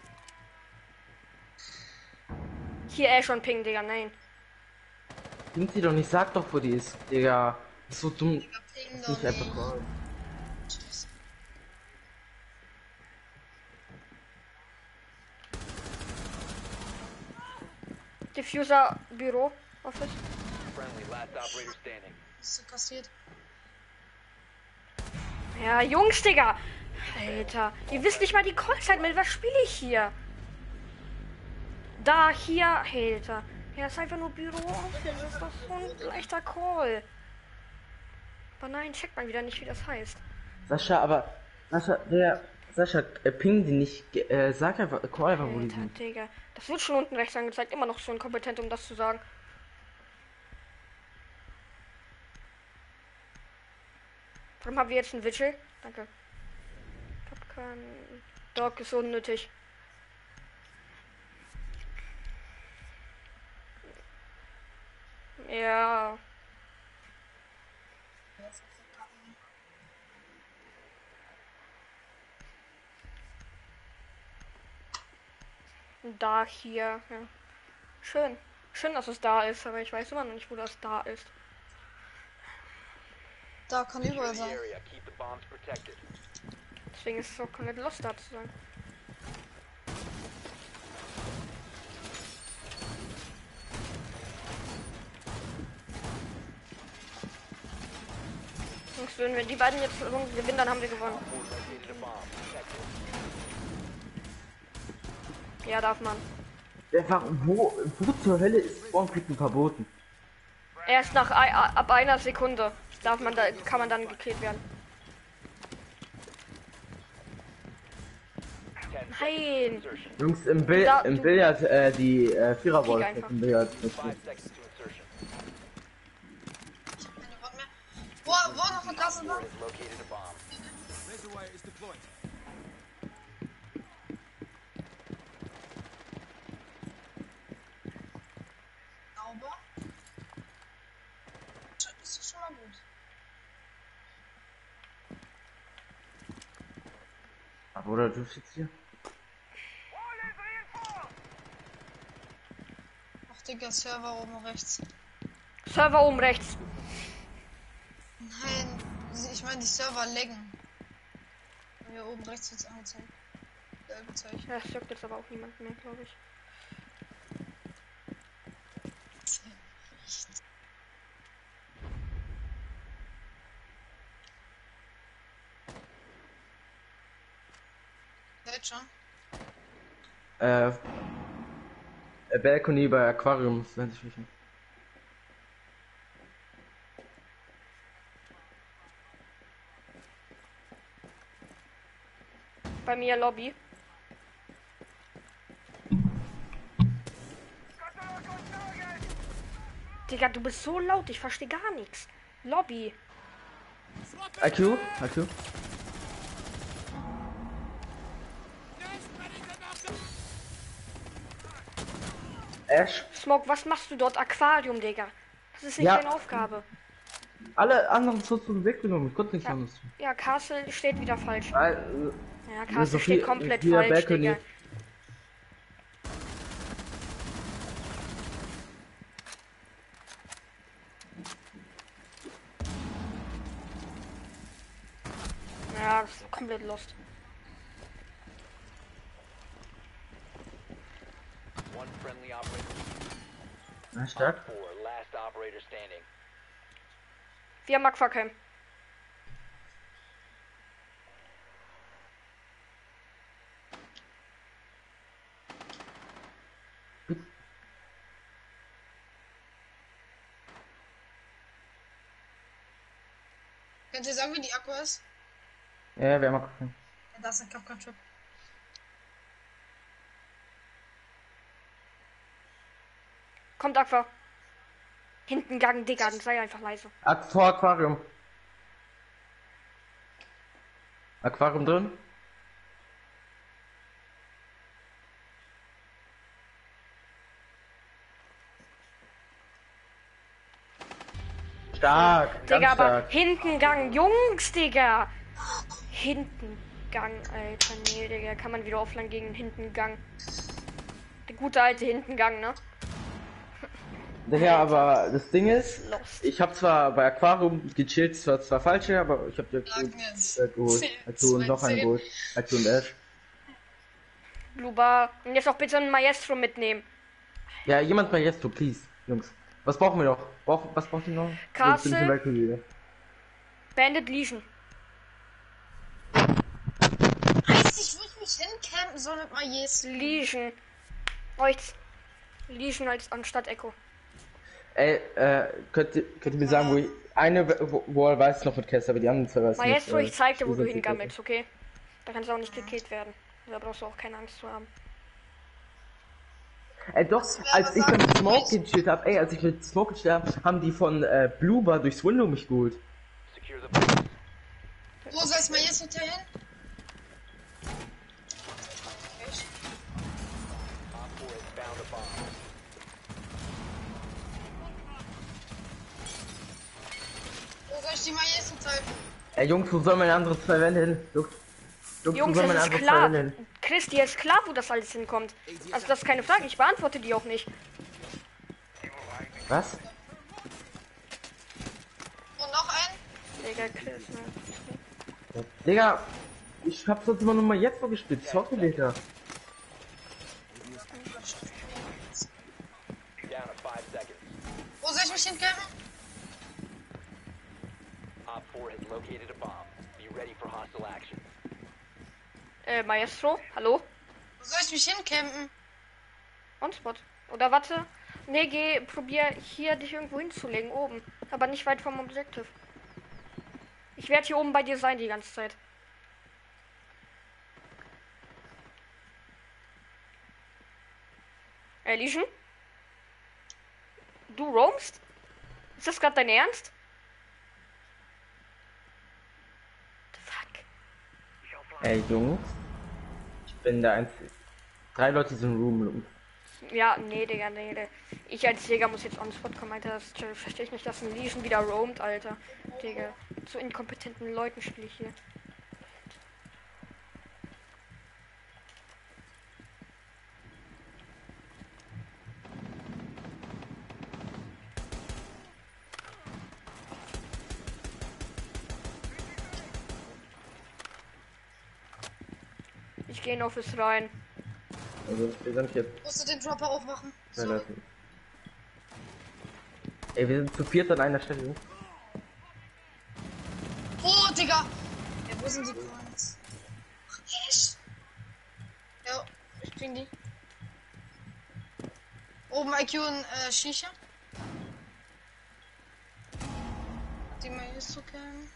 Hier Ash und Ping, Digga, nein. Pick sie doch nicht, sag doch, wo die ist. Digga. Ist so dumm. Digga, ping Ist doch nicht einfach nicht. call. Tschüss. Diffuser, Büro, Office. Friendly. Last operator standing. Ist so kassiert. Ja, Jungs, Digga. Alter, ihr wisst nicht mal die Callzeit mit. Was spiele ich hier? Da, hier, Alter. Ja, ist einfach nur Büro, Office. Das ist doch so ein leichter Call. Aber nein, checkt mal wieder nicht, wie das heißt. Sascha, aber. Sascha, der. Sascha, äh, ping die nicht. ge- Äh, sag einfach, call einfach, wo die Alter, sind. Digga. Das wird schon unten rechts angezeigt. Immer noch so inkompetent, um das zu sagen. Warum haben wir jetzt einen Vigil? Danke. Popcorn. Dog ist unnötig. Ja. Da, hier. Ja. Schön. Schön, dass es da ist, aber ich weiß immer noch nicht, wo das da ist. Da kann überall Secure the sein. area. Keep the bombs protected. Deswegen ist es auch komplett lost da zu sein. Jungs, wenn wir die beiden jetzt gewinnen, dann haben wir gewonnen. Four located a bomb. Protect it. Ja, darf man. Einfach, wo, wo zur Hölle ist Spawn-Klicken verboten? Erst nach ei- ab einer Sekunde darf man da, kann man dann gekillt werden. Ten Nein! insertion. Jungs, im, Bill Da- im du- Billard, äh, die äh, Viererwolf Kick einfach. im Billard. Five seconds to insertion. Keine Bock mehr. Wo, wo noch eine Klasse Four war? has located a bomb. Razor wire is deployed. Sauber. Das ist schon mal gut. Aber oder du sitzt hier? Ach, Digga, Server oben rechts. Server oben rechts. Nein, ich meine die Server laggen. Hier oben rechts wird's angezeigt. Gelbe Zeichen. Ja, das juckt jetzt aber auch niemand mehr, glaube ich. Seid schon. Äh, äh, Balcony bei Aquarium, das nennt sich nicht. Bei mir Lobby. Digga, du bist so laut, ich verstehe gar nichts. Lobby. I Q? I Q? Ash? Smoke, was machst du dort? Aquarium, Digga. Das ist nicht Ja. deine Aufgabe. Alle anderen Zonen weggenommen, ich konnte nichts Ja. anderes tun. Ja, Castle steht wieder falsch. Weil, Ja, äh, Castle so steht viel- komplett viel falsch, Balcony. Digga. Ja, das ist komplett lost. One friendly operator. Na, stark. Four. Last operator standing. Wir haben Aquacam. Könnt ihr sagen, wie die Akku ist? Ja, wir haben auch gefunden. Ja, da ist ein Capcom-Chip. Kommt Aqua. Hinten Gang, Digga, dann sei einfach leise. Ak vor Aquarium. Aquarium drin? Stark, ganz Digga, aber stark. hinten Gang, Jungs, Digga. Hinten Gang, Alter, nee, Digga, kann man wieder offline gegen hinten Gang. Der gute alte hinten Gang, ne? Ja, aber das Ding ist, Lost. ich habe zwar bei Aquarium gechillt, zwar zwar falsche, aber ich habe dir Agnes. äh, geholt. Also und noch einen geholt. Also und Ash. Blue Bar. Und jetzt auch bitte einen Maestro mitnehmen. Ja, jemand mal jetzt, du, please, Jungs. Was brauchen wir noch? Brauch, was braucht ihr noch? Castle. Wir sind zum Beispiel- Bandit Legion. Weiß ich, wo ich mich hincampen soll mit Majes. Legion. Rechts. Legion als anstatt Echo. Ey, äh, könnt ihr, könnt ihr mir sagen, wo ich, eine wo- Wall weiß noch mit Kessler, aber die anderen zwei weiß nicht. Maestro, äh, ich zeig dir, wo die du sind hingammelst, okay? Da kannst du auch nicht gekillt werden. Da brauchst du auch keine Angst zu haben. Ey, doch, als ich mit Smoke gechillt hab, ey, als ich mit Smoke gechillt hab, haben die von äh, Blue Bar durchs Window mich geholt. Secure the bombs. Wo soll es Majes Hotel hin? Op four has found a bomb. Wo soll ich die Majes Hotel? Ey, Jungs, wo sollen meine anderen zwei Wände hin? Jungs, Jungs, wo Jungs, sollen es meine ist anderen zwei klar. Wände hin? Chris, dir ist klar, wo das alles hinkommt. Also das ist keine Frage, ich beantworte die auch nicht. Was? Und noch ein? Digga, Chris, ne? Ja, Digga, ich hab's sonst immer nur mal jetzt so gespielt. Sorry, Digga. Down to five seconds. Wo soll ich mich hinkämpfen? Op four has located a bomb. Be ready for hostile action. Äh, Maestro, hallo? Wo soll ich mich hinkämpfen? On-Spot. Oder warte. Nee, geh, probier hier dich irgendwo hinzulegen, oben. Aber nicht weit vom Objective. Ich werde hier oben bei dir sein die ganze Zeit. Äh, Legion? Du roamst? Ist das gerade dein Ernst? The fuck? Ey, Jungs. Ich bin der Einzige. Drei Leute sind Room. Ja, nee, Digga, nee, nee. Ich als Jäger muss jetzt on Spot kommen, Alter. Das verstehe ich nicht, dass ein Legion wieder roamt, Alter. Digga, mit so inkompetenten Leuten spiele ich hier. Ich gehe in Office rein. Also, wir sind jetzt. Musst du den Dropper aufmachen? Ja, So. lassen. Ey, wir sind zu viert an einer Stelle. Oh, Digga! Ja, wo sind die Coins? Ach, echt? Ja, ich krieg die. Oben I Q und äh, Shisha. Die mal hier so kennen.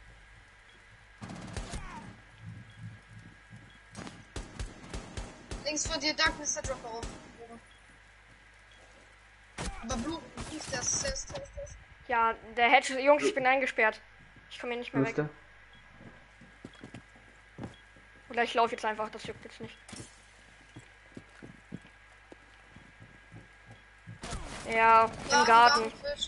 Links von dir, Dark ist der Dropper auf. Oben. Aber Blue, Blue ist das, das, das, das. Ja, der Hedge, Jungs, ich bin eingesperrt. Ich komme hier nicht mehr weg. Wüsste? Oder ich laufe jetzt einfach, das juckt jetzt nicht. Ja, Ja, im Garten. Fisch.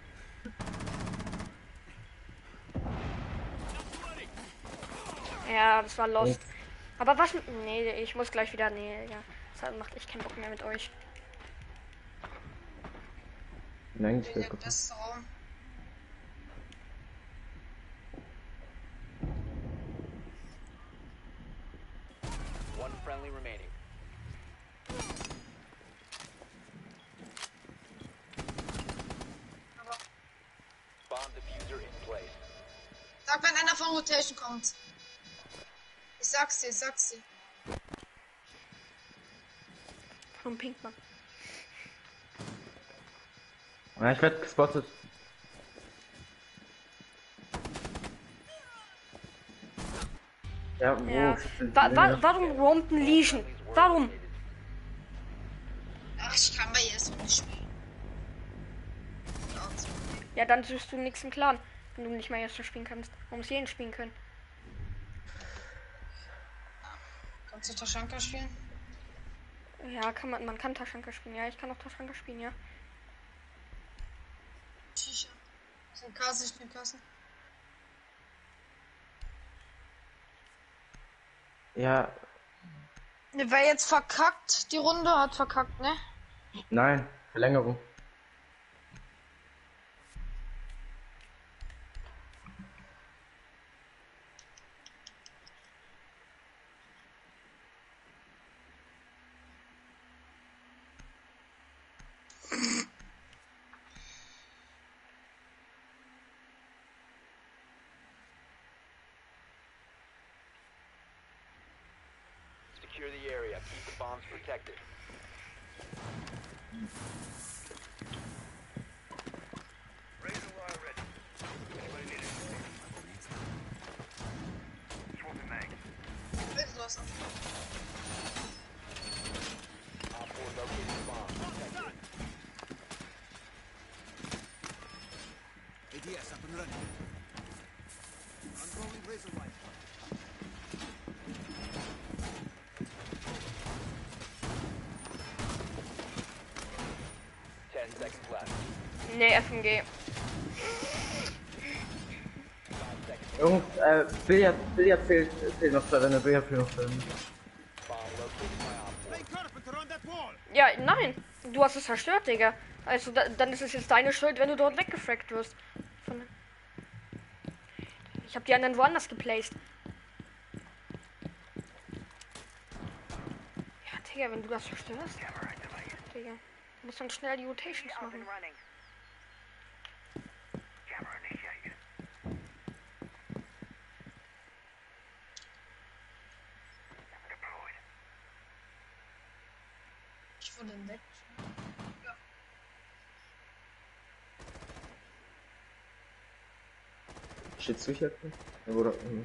Ja, das war lost. Aber was? Nee, ich muss gleich wieder. Nee, ja. Das macht echt keinen Bock mehr mit euch. Nein, ich will Der gucken. beste Raum. One friendly remaining. Aber Bomb diffuser in place. sag, wenn einer von Rotation kommt. Ich sag's dir, ich sag's dir. Von Pinkman. Ja, ich werde gespottet. Ja, wo? Ja. sind Wa die wa denn? warum roamt ein Legion? Warum? Ach, ich kann bei ihr so nicht spielen. Ja, so. Ja, dann tust du nichts im Clan, wenn du nicht mal jetzt schon spielen kannst. Man muss jeden spielen können. Kannst du Taschanka spielen? Ja, kann man, man kann Taschanka spielen. Ja, ich kann auch Taschanka spielen, ja. Shisha. Sind Kasse, ich bin Kasse. Ja, Wer jetzt verkackt, die Runde hat verkackt, ne? nein, Verlängerung. Secure the area. Keep the bombs protected. Willst du was? Op four located the bomb. Protected. A D S up and running. Unrolling razor wire. Ten seconds left. Nee, F M G. Jungs, äh, Billard, Billard fehlt, fehlt noch zwei, wenn der Billard fehlt noch zwei. Bomb Ja, nein. Du hast es zerstört, Digga. Also da, dann ist es jetzt deine Schuld, wenn du dort weggefrackt wirst. Von... Ich habe die anderen woanders geplaced. Ja, Digga, wenn du das zerstörst. Digga. Du musst dann schnell die Rotations machen. Ich wurde entdeckt. Steht's sicher? Ja, oder? Mhm.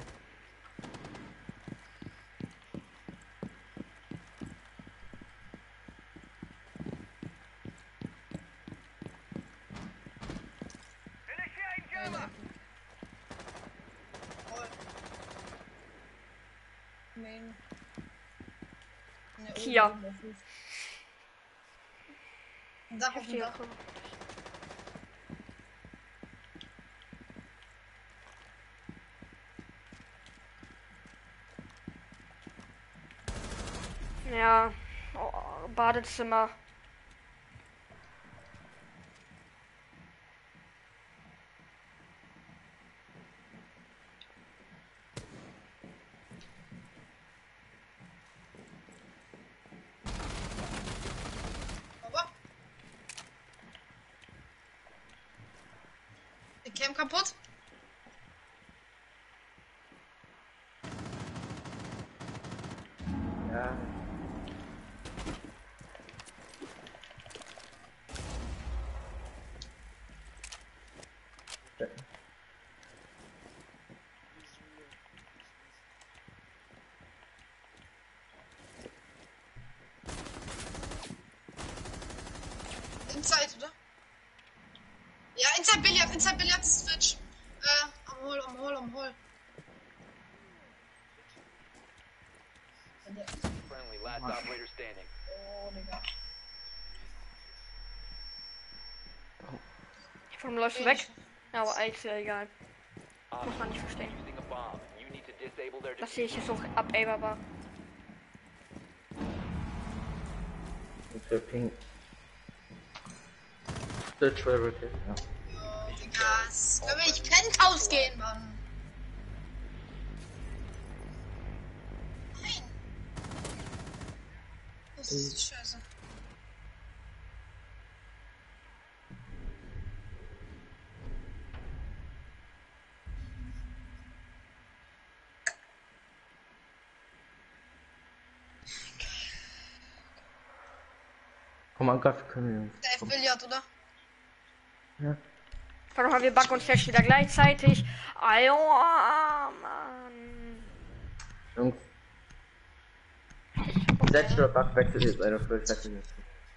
Main. Ne, oben, Hier. oben auf Roof. Ein Dach auf dem Dach. Ja. Oh, Badezimmer. Aber. Die Cam kaputt. Ja. Inside, oder? Ja, Inside Billard, Inside Billard Switch. Äh, am Hall, am Hall, am Hall. Friendly, last operator standing. Oh, Digga. Warum läufst du weg? Ja, aber eigentlich ist ja egal. Muss man nicht verstehen. Using a bomb. You need to disable their Das sehe ich jetzt auch ab, ey, aber. Der Ping. Der Travel, okay. Ja. Oh, Digga. Es können wir nicht Penthouse gehen, Mann. Nein. Das ist die Scheiße. Komm, angreifen können wir uns. Der F Billard, oder? Ja. Warte mal, wir backen uns jetzt wieder gleichzeitig. Aua, Mann. Jungs. Setz oder Bug wechselt jetzt einer für wechselt jetzt.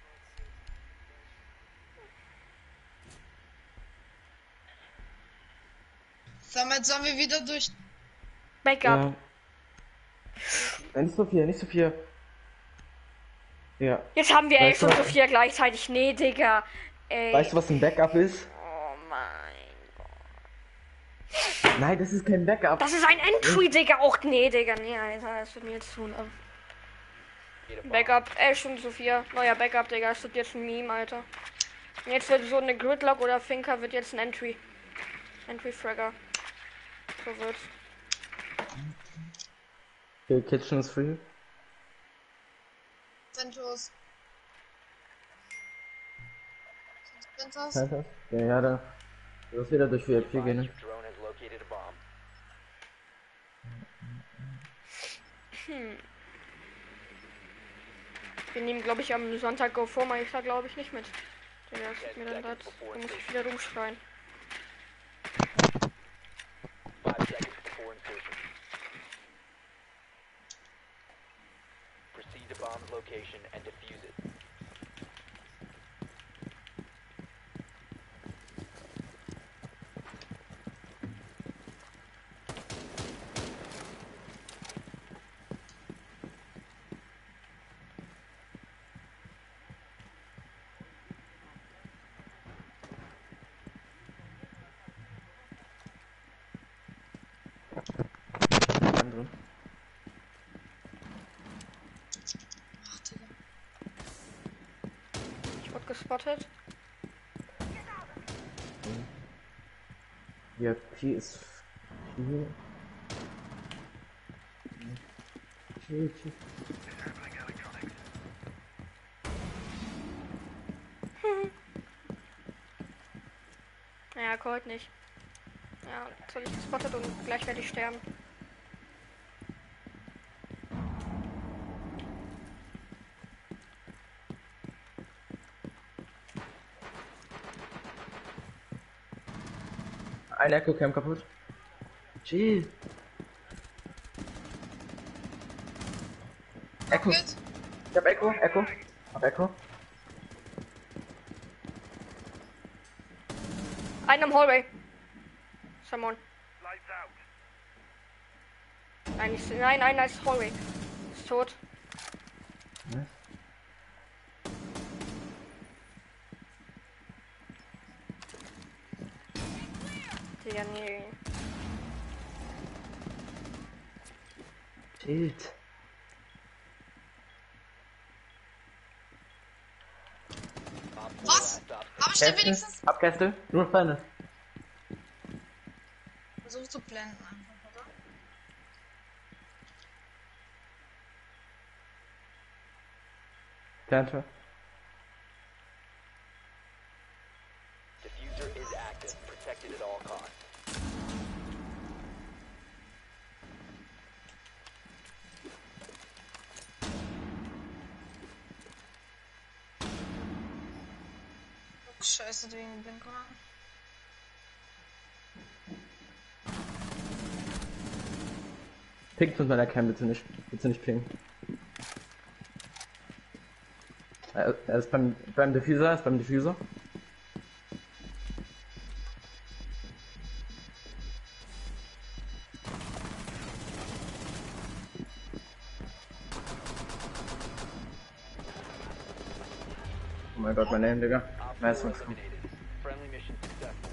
Damit sollen wir wieder durch. Backup. Ja. Nein, nicht so viel, nicht so viel. Ja. Jetzt haben wir elf Weißt du und was- Sophia gleichzeitig. Nee, Digga. Ey. Weißt du, was ein Backup ist? Oh mein Gott. Nein, das ist kein Backup. Das ist ein Entry, Digga. Auch nee, Digga. Nee, Alter, das wird mir jetzt tun. ähm. Get a bomb. Backup. elf und Sophia. Neuer Backup, Digga. Das wird jetzt ein Meme, Alter. Und jetzt wird so eine Gridlock oder Finker wird jetzt ein Entry. Entry-Fragger. So wird's. Okay, Kitchen is free. Penthouse. Penthouse? Penthouse? Ja, ja, da. Du wirst wieder durch V I P gehen. Ne? Your drone has located a bomb. Hm. Wir nehmen, glaube ich, am Sonntag Go For My glaube ich, nicht mit. Digga, das tut mir dann leid. Da muss ich wieder rumschreien. Five seconds before insertion. Proceed to bomb's location and defuse it. Drin. Ach, Digga. gespottet. Ja, P ist vier. Chill, chill. Naja, Colt nicht. Ja, jetzt wurde ich gespottet und gleich werde ich sterben. Ein Echo Cam kaputt. Chill. Echo. Gut. Ich hab Echo, Echo. Hab Echo. Einen im Hallway. Someone. Nein, nicht, nein, nein, das ist Hallway. Ist tot. Was? Digga, nee. Chillt. Was? Hab ich denn wenigstens Hab Kästel. Nur Feinde. versucht zu blenden einfach, oder? Plante. Diffuser is active. Protected at all costs. Oh, scheiße, den Blinker. Pinkt mit meiner Cam bitte nicht. Bitte nicht pingen. Er, er ist beim, beim Diffuser, er ist beim Diffuser. Oh mein Gott, mein Name, Digga. Op Nice, four nice. eliminated. Friendly mission successful.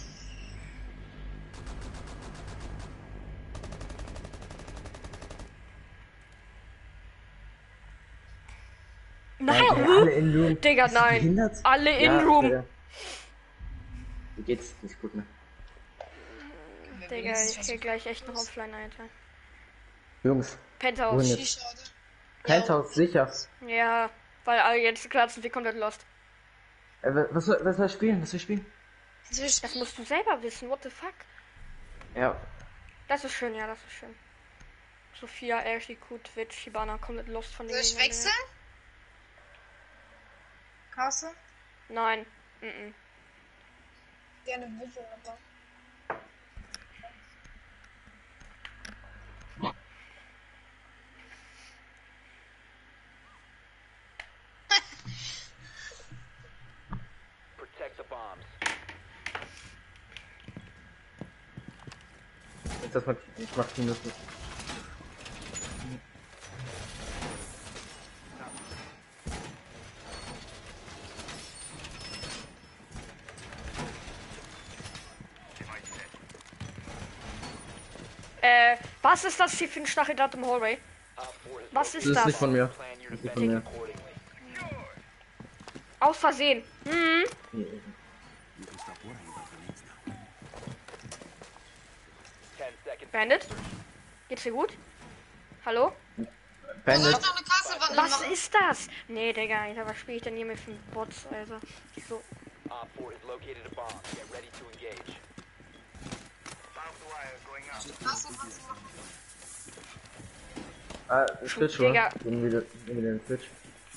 Nein, Ey, alle in Room. Digga, Bist du nein. behindert? Alle in Ja, Room. Digga. Mir geht's nicht gut mehr. Digga, ich geh gleich echt noch offline, Alter. Jungs, Penthouse. wohin jetzt? Schade. Penthouse, sicher. Ja, weil alle jetzt klar sind wir komplett lost. Äh, was soll, was soll ich spielen? Was soll ich spielen? Das musst du selber wissen, what the fuck? Ja, Das ist schön, ja, das ist schön. Sophia, Ashley, Q, Twitch, Hibana, komplett lost von den Soll ich Gegnern, wechseln? Kasse? Digga. Nein. Mhm. Gerne Visual, aber. Protect the bombs. jetzt das mal, ich mach die Nüsse. Äh, was ist das hier für ein Stacheldraht im Hallway? Op four has Was ist Das ist das? nicht von mir. plan your Das ist nicht von defense mir. accordingly. Aus Versehen. Mhm. Ten seconds. Bandit? Geht's dir gut? Hallo? Soll Bandit, ich noch eine Kasse Was machen? ist das? Nee, Digga, Alter, was spiel ich denn hier mit für Bots, Alter? So. Op four has located a bomb. Get ready to engage. Kasse kannst du machen. ah, Twitch, oder? Digga. Gehen wir gehen wir in Twitch.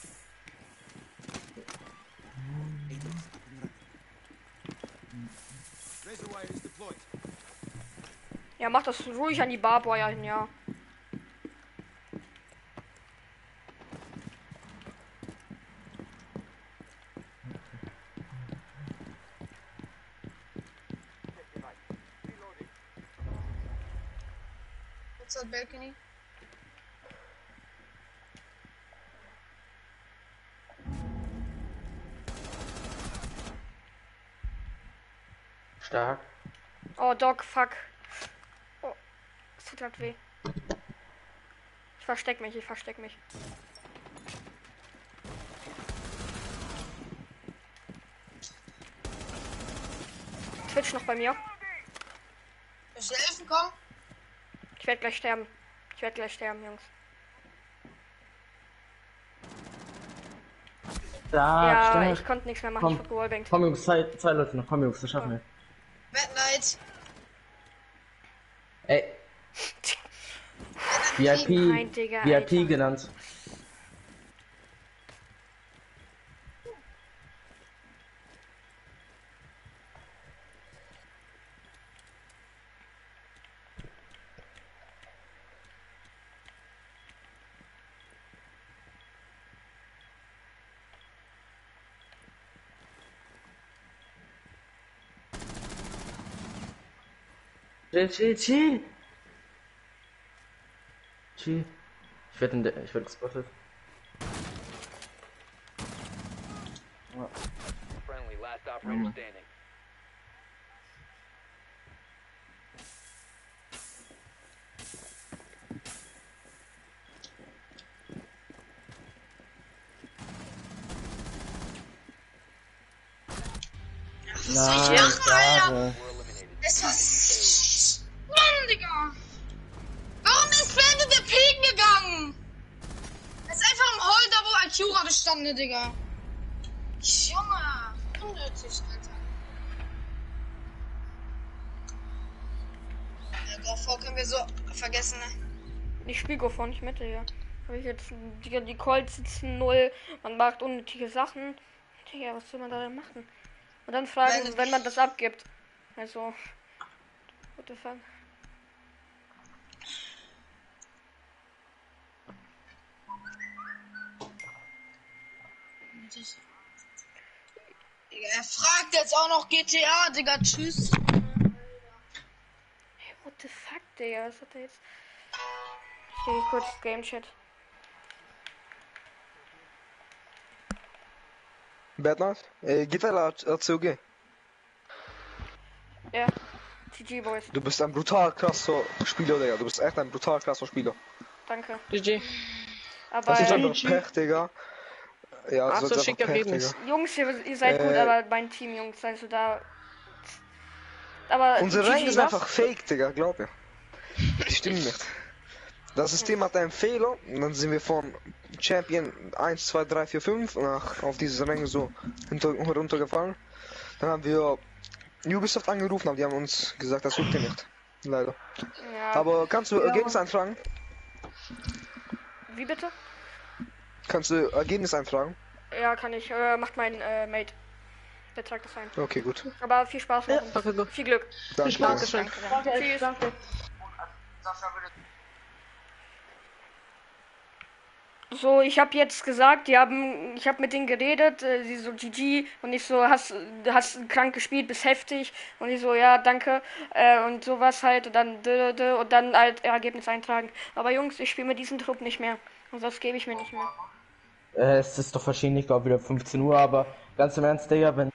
Razor wire is deployed. Ja, mach das ruhig an die Barbwire hin, ja. What's that balcony? Stark. Oh, Doc, fuck. Oh, es tut halt weh. Ich versteck mich, ich versteck mich. Switch noch bei mir. Soll ich dir helfen, komm? Ich werde gleich sterben. Ich werde gleich sterben, Jungs. Da, ja, schnell. ich konnte nichts mehr machen. Komm. Ich wurde gewallbangt. Komm, Jungs, zwei, zwei Leute noch. Komm, Jungs, das schaffen wir. Bad Night. Ey, V I P, Nein, Digga, V I P Alter. genannt. Chill, chill, chill. Chill. Ich werde in der, ich werde gespottet. Friendly, last operator standing. Nein, ich machen, Alter? We're eliminated. Es war... Mann, Digga! Warum ist Brandon der Pegen gegangen? Er ist einfach im Hall da, wo Akira bestanden, Digga. Junge, unnötig, Alter. Ja, Go vor können wir so vergessen, ne? Ich spiele Go vor nicht mit, Digga. Hab ich jetzt, Digga, die Calls sitzen null. Man macht unnötige Sachen. Digga, was soll man da denn machen? Und dann fragen, Weil- wenn man das abgibt. Also. What the fuck? Digga, er fragt jetzt auch noch G T A, Digga, tschüss. Hey, what the fuck, Digga? Was hat er jetzt? Ich gehe kurz Game Chat. Bad Night? Eh, gib wel uit, uit Sugi. Ja. G G, Boys. Du bist ein brutal krasser Spieler, Digga. Du bist echt ein brutal krasser Spieler. Danke. G G. Aber Das ist äh, einfach Pech, Digga. Ja, Ach das so, ist einfach schick Pech, Ergebnis. Digga. Jungs, ihr, ihr seid gut, Äh, aber mein Team, Jungs, also da. Aber Unsere G G, Ränge ist was? einfach fake, Digga, glaub mir. Die stimmen nicht. Das System hat einen Fehler und dann sind wir von Champion eins, zwei, drei, vier, fünf nach auf diese Ränge so hinter, runtergefallen. Dann haben wir Ubisoft angerufen, aber die haben uns gesagt, das tut ihr nicht. Leider. Ja. Aber kannst du Ja. Ergebnis eintragen? Wie bitte? Kannst du Ergebnis eintragen? Ja, kann ich. Äh, macht mein äh, Mate. Der tragt das ein. Okay, gut. Aber viel Spaß noch. Okay, gut. Viel Glück. Danke. Spaß. Danke. Danke. Tschüss. So, ich habe jetzt gesagt, die haben, ich habe mit denen geredet, äh, sie so G G und ich so, hast, hast krank gespielt, bist heftig und ich so, ja, danke äh, und sowas halt und dann dö, dö, und dann halt Ergebnis eintragen. Aber Jungs, ich spiele mit diesem Trupp nicht mehr und das gebe ich mir nicht mehr. Äh, es ist doch wahrscheinlich, glaube ich, wieder fünfzehn Uhr, aber ganz im Ernst, Digga, wenn